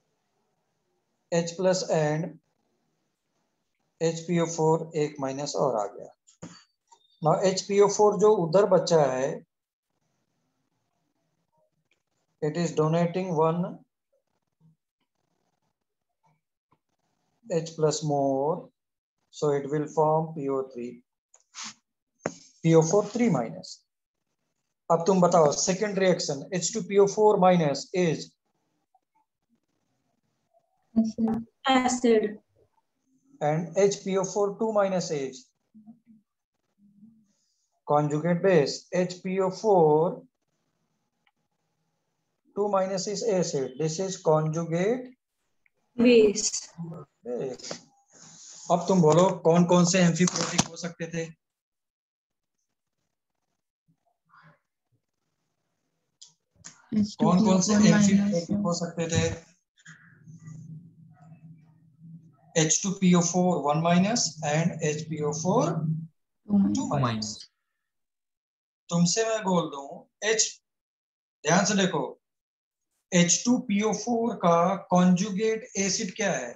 Speaker 1: H plus and HPO4 एक माइनस और आ गया। Now HPO4 जो उधर बचा है, it is donating 1 H plus more, so it will form PO3, PO4 3 minus। अब तुम बताओ second reaction H2PO4 minus is
Speaker 6: Acid.
Speaker 3: Acid.
Speaker 1: and HPO4 2 minus is conjugate base। HPO4 2 minus is acid, this is conjugate
Speaker 3: Base.
Speaker 1: base। अब तुम बोलो कौन कौन से amphiprotic हो सकते थे? कौन कौन से
Speaker 6: H2PO4 minus.
Speaker 1: एम्फीप्रोटिक हो सकते थे? H2PO4 1 minus and HPO4
Speaker 6: 2 minus.
Speaker 1: 2
Speaker 4: 2
Speaker 1: minus।
Speaker 4: minus.
Speaker 1: तुमसे मैं बोल दूं H, ध्यान से देखो, H2PO4 का कॉन्जुगेट एसिड क्या है?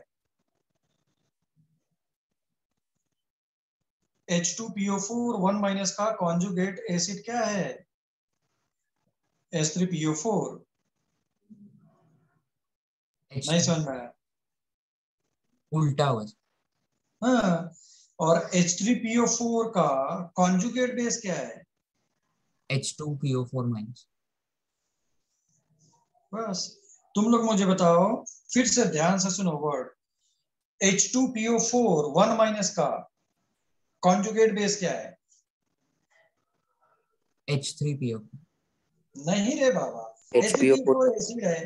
Speaker 1: H2PO4 1 minus का कॉन्जुगेट एसिड क्या है? H3PO4। नहीं
Speaker 4: H2.
Speaker 1: समझ में आया?
Speaker 4: उल्टा हुआ।
Speaker 1: हाँ, और H3PO4 का कॉन्जुगेट बेस क्या है?
Speaker 4: H2PO4 minus.
Speaker 1: बस तुम लोग मुझे बताओ, फिर से ध्यान से सुनो वर्ड। H2PO4 1 माइनस का कॉन्जुगेट बेस क्या है?
Speaker 4: H3PO4.
Speaker 1: नहीं रे बाबा,
Speaker 5: HPO4
Speaker 1: H3PO4 एसिड है।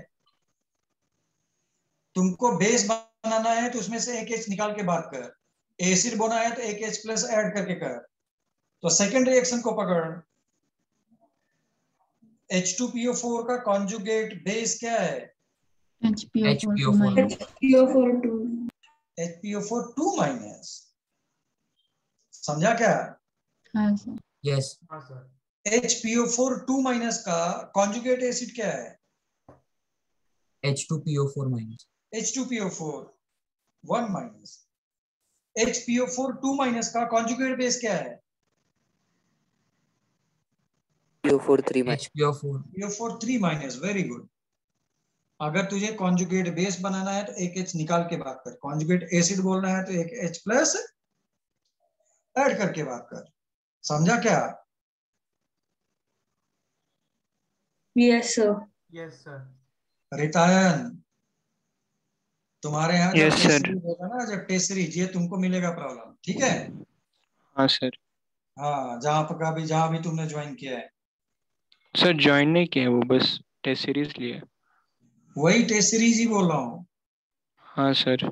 Speaker 1: तुमको बेस बनाना है तो उसमें से एक H निकाल के बात कर, एसिड बना है तो एक H प्लस ऐड करके कर। तो सेकेंड रिएक्शन को पकड़, H2PO4 का कॉन्जुगेट बेस क्या है?
Speaker 6: HPO4 2
Speaker 4: HPO4
Speaker 6: minus.
Speaker 3: HPO4 2.
Speaker 1: HPO4 2 minus. समझा क्या?
Speaker 6: हाँ सर।
Speaker 4: Yes.
Speaker 8: हाँ सर।
Speaker 1: HPO4 2 माइनस का कॉन्जुगेट एसिड क्या है?
Speaker 4: H2PO4 minus.
Speaker 1: H2PO4 1 minus. HPO4 2 minus का कॉन्जुगेट बेस क्या है?
Speaker 5: PO4 3 minus।
Speaker 4: HPO4.
Speaker 1: PO4 3 minus. Very good. अगर तुझे कॉन्जुगेट बेस बनाना है तो एक H निकाल के बात कर, कॉन्जुगेट एसिड बोलना है तो एक H प्लस ऐड करके बात कर। समझा क्या?
Speaker 3: Yes, sir.
Speaker 8: Yes sir.
Speaker 1: Ritayan, तुम्हारे यहाँ जब
Speaker 2: Yes,
Speaker 1: टेस्ट
Speaker 2: sir.
Speaker 1: सीरीज होगा ना, जब टेस्ट सीरीज, ये तुमको मिलेगा प्रॉब्लम, ठीक है?
Speaker 2: हाँ सर।
Speaker 1: हाँ, जहाँ भी तुमने ज्वाइन किया है,
Speaker 2: सर ज्वाइन नहीं किया, वो बस टेस्ट सीरीज लिया।
Speaker 1: वही टेस्ट सीरीज ही बोल रहा हूँ।
Speaker 2: हाँ सर।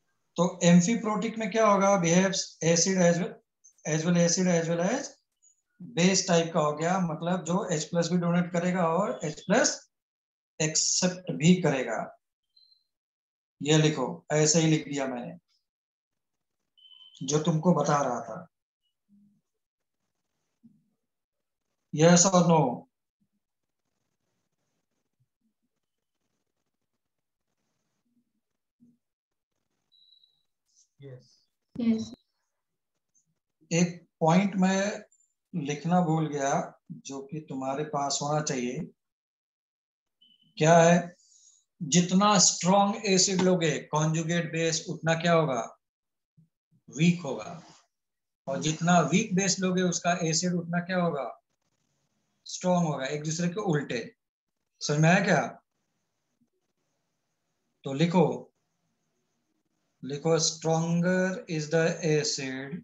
Speaker 1: तो एम्फीप्रोटिक में क्या होगा? Behaves acid as well as base type का हो गया, मतलब जो H+ भी डोनेट करेगा और H+ एक्सेप्ट भी करेगा। ये लिखो, ऐसे ही लिख दिया मैंने जो तुमको बता रहा था। यस और नो?
Speaker 8: Yes.
Speaker 3: Yes.
Speaker 1: एक पॉइंट में लिखना भूल गया जो कि तुम्हारे पास होना चाहिए। क्या है? जितना स्ट्रॉन्ग एसिड लोगे कॉन्जुगेट बेस, उतना क्या होगा? वीक होगा। और जितना वीक बेस लोगे उसका एसिड उतना क्या होगा? स्ट्रॉन्ग होगा। एक दूसरे के उल्टे। समझ में आया क्या? तो लिखो, लिखो stronger is the acid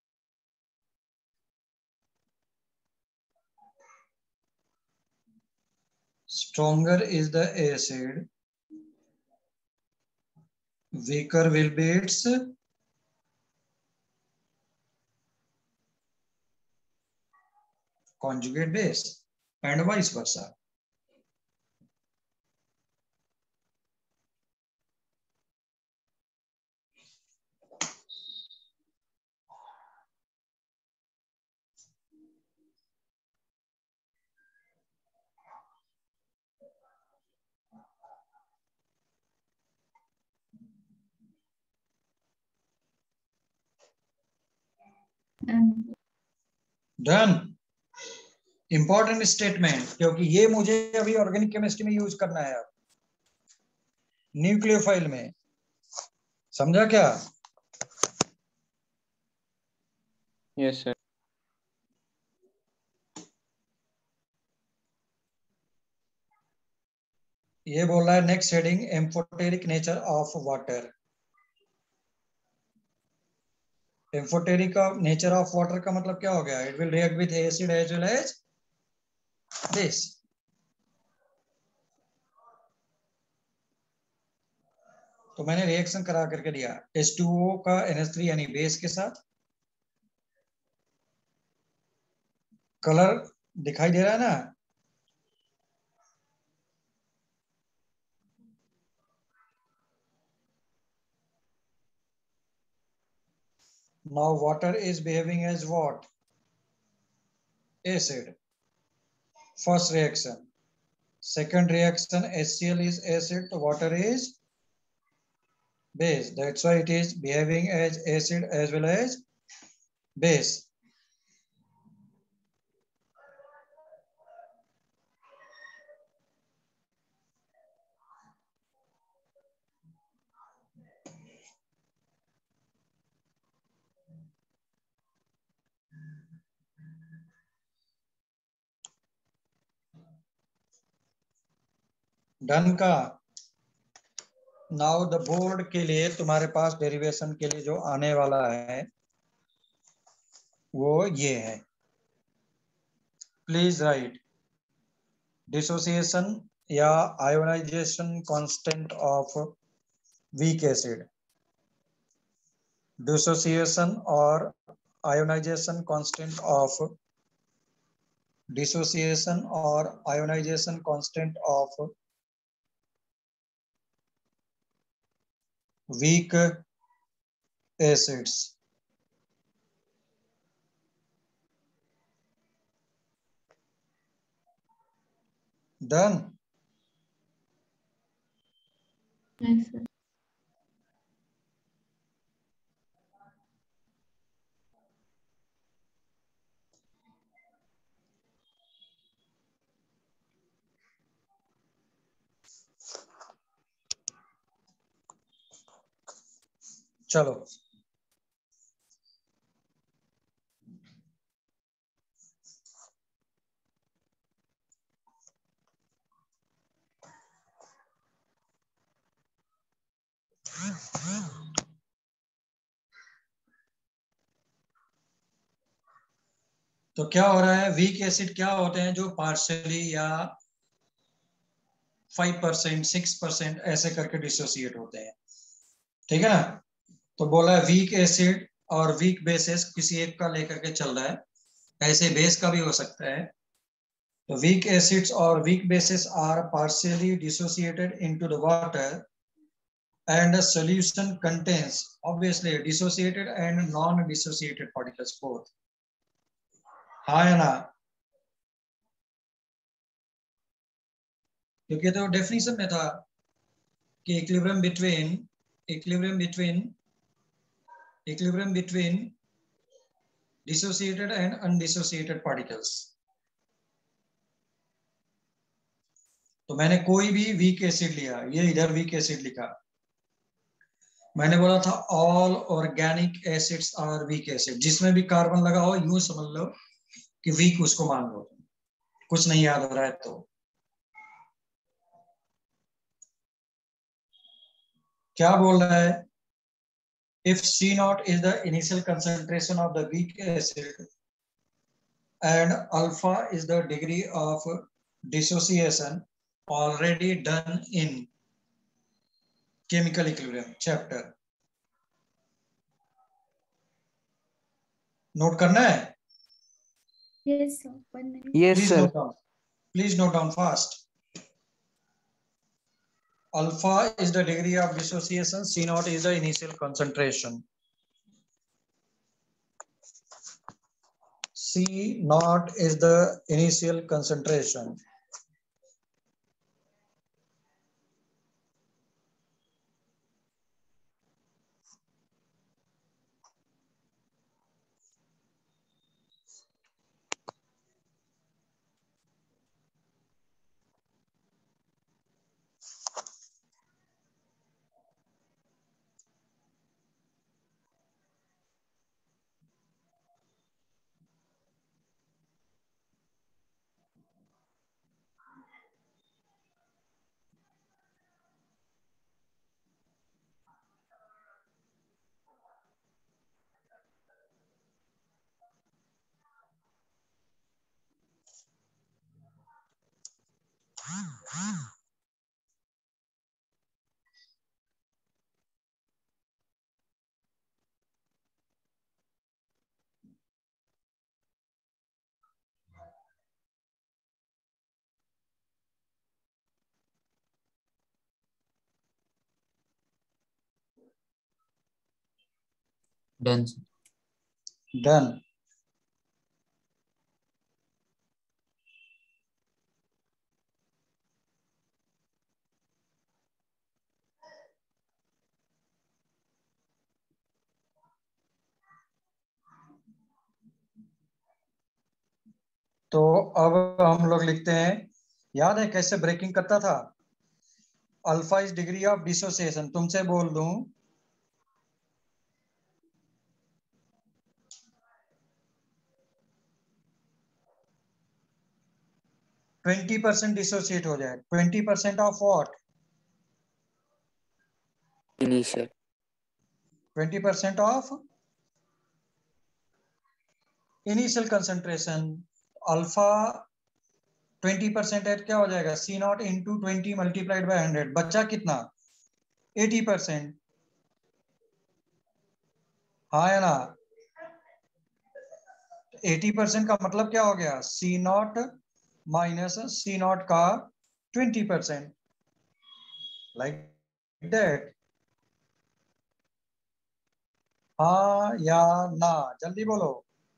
Speaker 1: stronger is the acid, weaker will be its conjugate base and vice versa. Done. Important statement, क्योंकि ये मुझे अभी ऑर्गेनिक केमिस्ट्री में यूज करना है, अब न्यूक्लियोफाइल में। समझा क्या?
Speaker 2: Yes, sir.
Speaker 1: ये बोल रहा है next heading, amphoteric nature of water. Amphoteric nature of water का मतलब क्या हो गया? It will react with acid as well as base. तो मैंने रिएक्शन करा करके दिया H2O का NH3 यानी बेस के साथ। कलर दिखाई दे रहा है ना? Now water is behaving as what? Acid. First reaction. Second reaction, HCl is acid, water is base. That's why it is behaving as acid as well as base. Done का? Now the board के लिए तुम्हारे पास derivation के लिए जो आने वाला है वो ये है। प्लीज राइट डिसोसिएशन या ionization constant of weak acid. Dissociation और आयोनाइजेशन कांस्टेंट ऑफ डिसोसिएशन और ionization constant of weak acids। Done?
Speaker 3: Yes, sir.
Speaker 1: चलो तो क्या हो रहा है? वीक एसिड क्या होते हैं? जो पार्शियली या 5%, 6% ऐसे करके डिसोसिएट होते हैं। ठीक है ना? तो बोला वीक एसिड और वीक बेसिस किसी एक का लेकर के चल रहा है। ऐसे बेस का भी हो सकता है। तो weak acids or weak bases are partially dissociated into the water and the solution contains obviously dissociated and non-dissociated particles both. हाँ या ना? क्योंकि तो डेफिनेशन में था कि equilibrium between dissociated and undissociated particles. तो मैंने कोई भी वीक एसिड लिया, ये इधर वीक एसिड लिखा, मैंने बोला था all organic acids are weak acid, जिसमें भी कार्बन लगा हो यूं समझ लो कि वीक उसको मान लो, कुछ नहीं याद हो रहा है तो। क्या बोल रहा है? if C0 is the initial concentration of the weak acid and alpha is the degree of dissociation already done in chemical equilibrium chapter. Note करना है?
Speaker 3: Yes, sir.
Speaker 2: Yes,
Speaker 1: Please
Speaker 2: sir.
Speaker 1: note down. Please note down fast. Alpha is the degree of dissociation, C0 is the initial concentration. C0 is the initial concentration.
Speaker 4: Done, sir.
Speaker 1: Done. तो अब हम लोग लिखते हैं, याद है कैसे ब्रेकिंग करता था? Alpha is degree of dissociation, तुमसे बोल दूं 20% डिसोसिएट हो जाए, 20% of what?
Speaker 5: Initial
Speaker 1: 20% of initial concentration. Alpha 20% है, क्या हो जाएगा? C0 इंटू 20 मल्टीप्लाइड बाय 100, बचा कितना? 80%। हाँ या ना? 80% का मतलब क्या हो गया? C0 माइनस C0 का 20%, लाइक दैट। हाँ या ना? जल्दी बोलो।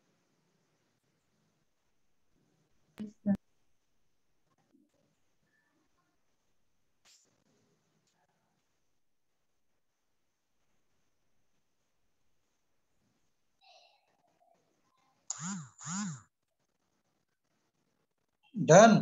Speaker 1: डन।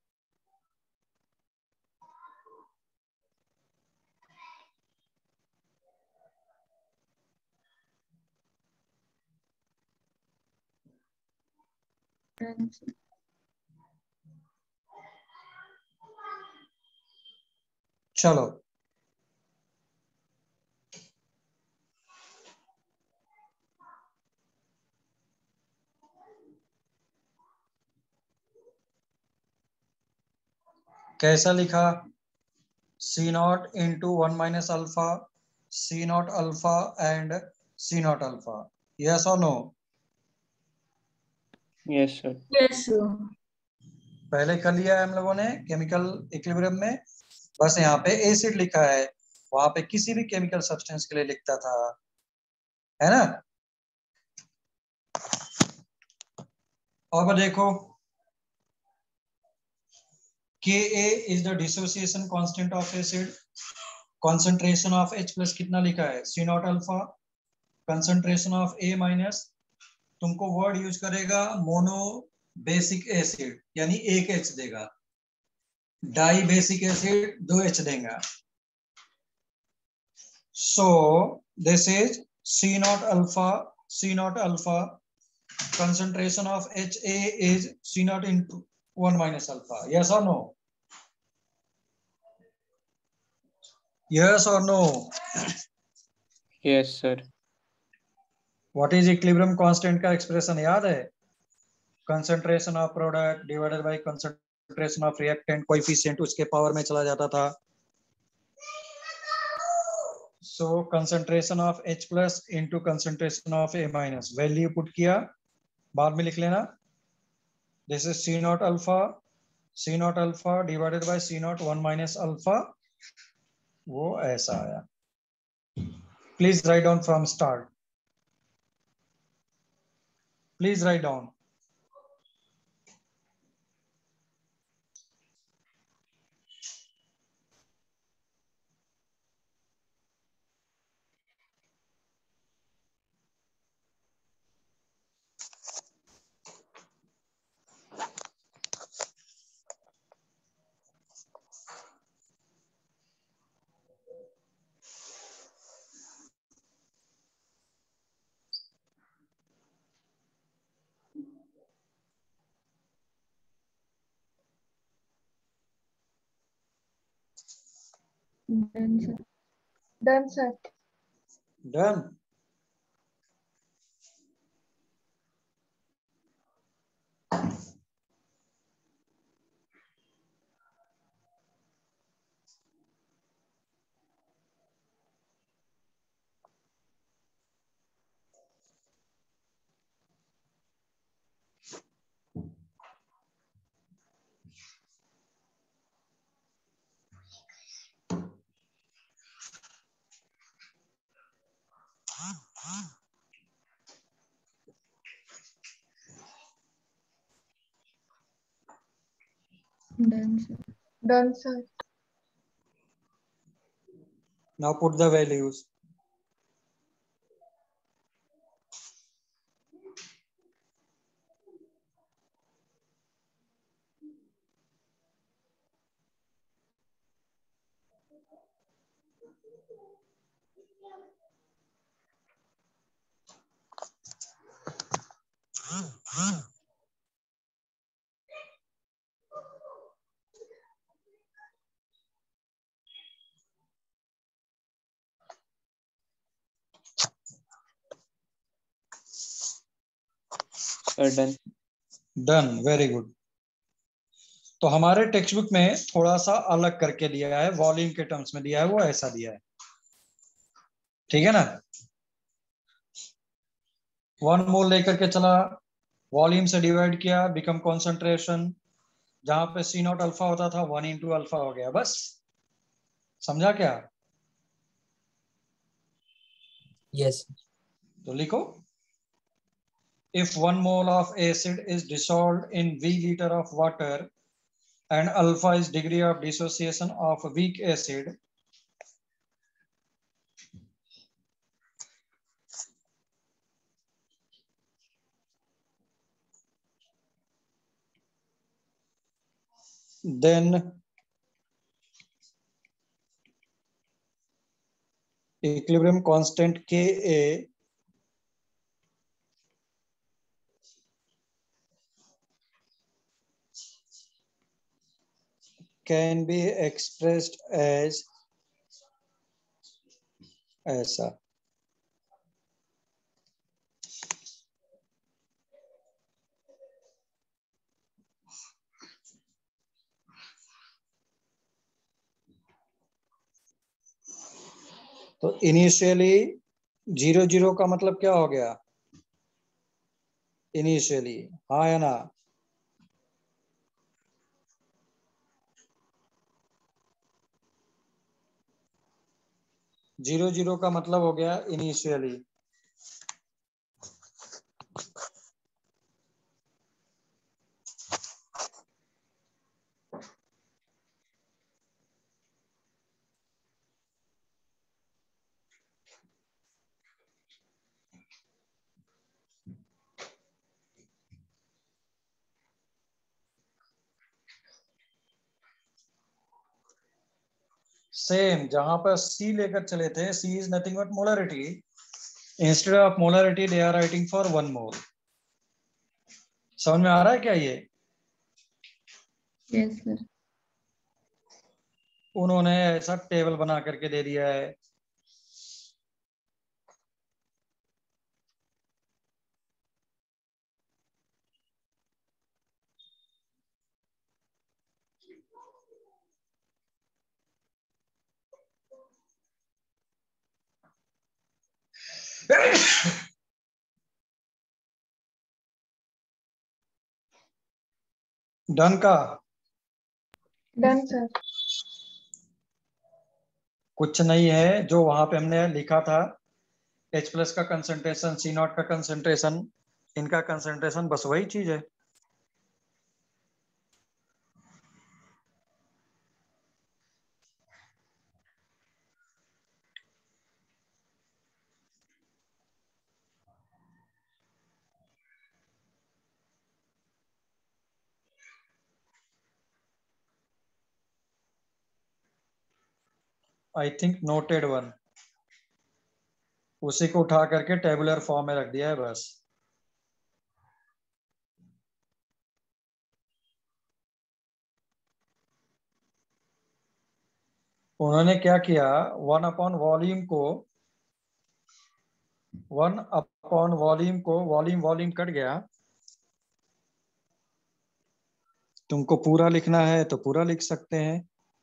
Speaker 1: चलो कैसा लिखा? C0 into 1 minus alpha, C0 alpha and C0 alpha, yes और no?
Speaker 2: Yes, sir.
Speaker 3: Yes, sir.
Speaker 1: पहले कर लिया है हम लोगों ने केमिकल इक्विलिब्रियम में, बस यहाँ पे एसिड लिखा है, वहां पे किसी भी केमिकल सब्सटेंस के लिए लिखता था, है ना। अब देखो Ka is the dissociation constant of acid, concentration of H plus कितना लिखा है, C not alpha, concentration of A minus, तुमको वर्ड यूज करेगा मोनो बेसिक एसिड यानी एक H देगा, डाई बेसिक एसिड 2 H देगा। So this is C naught alpha, concentration of HA is C naught into 1 minus alpha. Yes or no? Yes or no?
Speaker 2: Yes, sir.
Speaker 1: What is equilibrium constant का expression याद है? Concentration of product divided by concentration of reactant, coefficient उसके power में चला जाता था। So concentration of H plus into concentration of A minus, value put किया, बाद में लिख लेना। This is C naught alpha divided by C naught 1 minus alpha, वो ऐसा आया। Please write down from start. Please write down.
Speaker 6: Done, sir.
Speaker 3: Done, sir.
Speaker 1: Done.
Speaker 6: Done, sir.
Speaker 3: Done, sir.
Speaker 1: Now put the values.
Speaker 2: Sir, done.
Speaker 1: Done. Very good. तो हमारे text book में थोड़ा सा अलग करके दिया है, वॉल्यूम के टर्म्स में दिया है, वो ऐसा दिया है, ठीक है ना। 1 मोल लेकर के चला, वॉल्यूम से डिवाइड किया, बिकम कॉन्सेंट्रेशन, जहां पे C नॉट अल्फा होता था 1 इंटू अल्फा हो गया, बस। समझा क्या?
Speaker 4: Yes.
Speaker 1: तो लिखो, if 1 mole of acid is dissolved in V liter of water and alpha is degree of dissociation of weak acid, then equilibrium constant Ka can be expressed as ऐसा। तो initially 0 0 का मतलब क्या हो गया? इनिशियली, हाँ या ना? जीरो जीरो का मतलब हो गया इनिशियली। सेम, जहां पर सी लेकर चले थे, C is nothing but molarity, instead of molarity they are writing for 1 mole. समझ में आ रहा है क्या ये?
Speaker 6: Yes sir.
Speaker 1: उन्होंने ऐसा टेबल बना करके दे दिया है। डन का
Speaker 3: डन सर।
Speaker 1: कुछ नहीं है, जो वहां पे हमने लिखा था, H प्लस का कंसंट्रेशन, C नॉट का कंसंट्रेशन, इनका कंसंट्रेशन, बस वही चीज है। आई थिंक नोटेड वन, उसी को उठा करके टेबुलर फॉर्म में रख दिया है बस। उन्होंने क्या किया, 1/वॉल्यूम को वॉल्यूम कट गया। तुमको पूरा लिखना है तो पूरा लिख सकते हैं,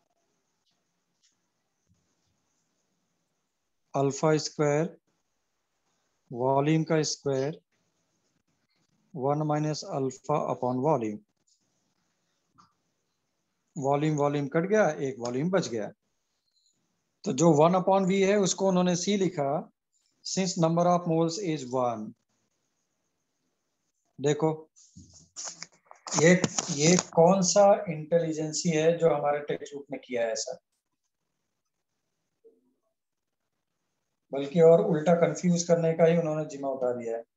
Speaker 1: अल्फा स्क्वायर वॉल्यूम का square 1 minus alpha upon volume. Volume cut गया, एक वॉल्यूम बच गया। तो जो 1/v है उसको उन्होंने c लिखा, since number of moles is 1। देखो ये कौन सा इंटेलिजेंसी है जो हमारे टेक्स्ट बुक में किया है ऐसा, बल्कि और उल्टा कंफ्यूज करने का ही उन्होंने जिम्मा उठा दिया है।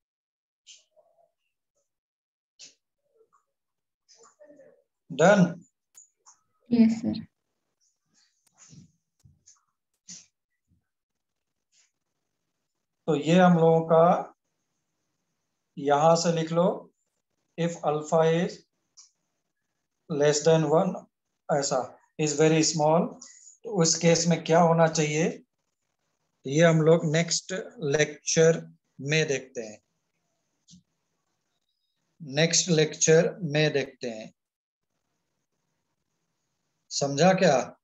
Speaker 1: डन।
Speaker 6: Yes sir.
Speaker 1: तो ये हम लोगों का, यहां से लिख लो, if alpha is less than 1, ऐसा, इज वेरी स्मॉल, तो उस केस में क्या होना चाहिए, ये हम लोग नेक्स्ट लेक्चर में देखते हैं। समझा क्या?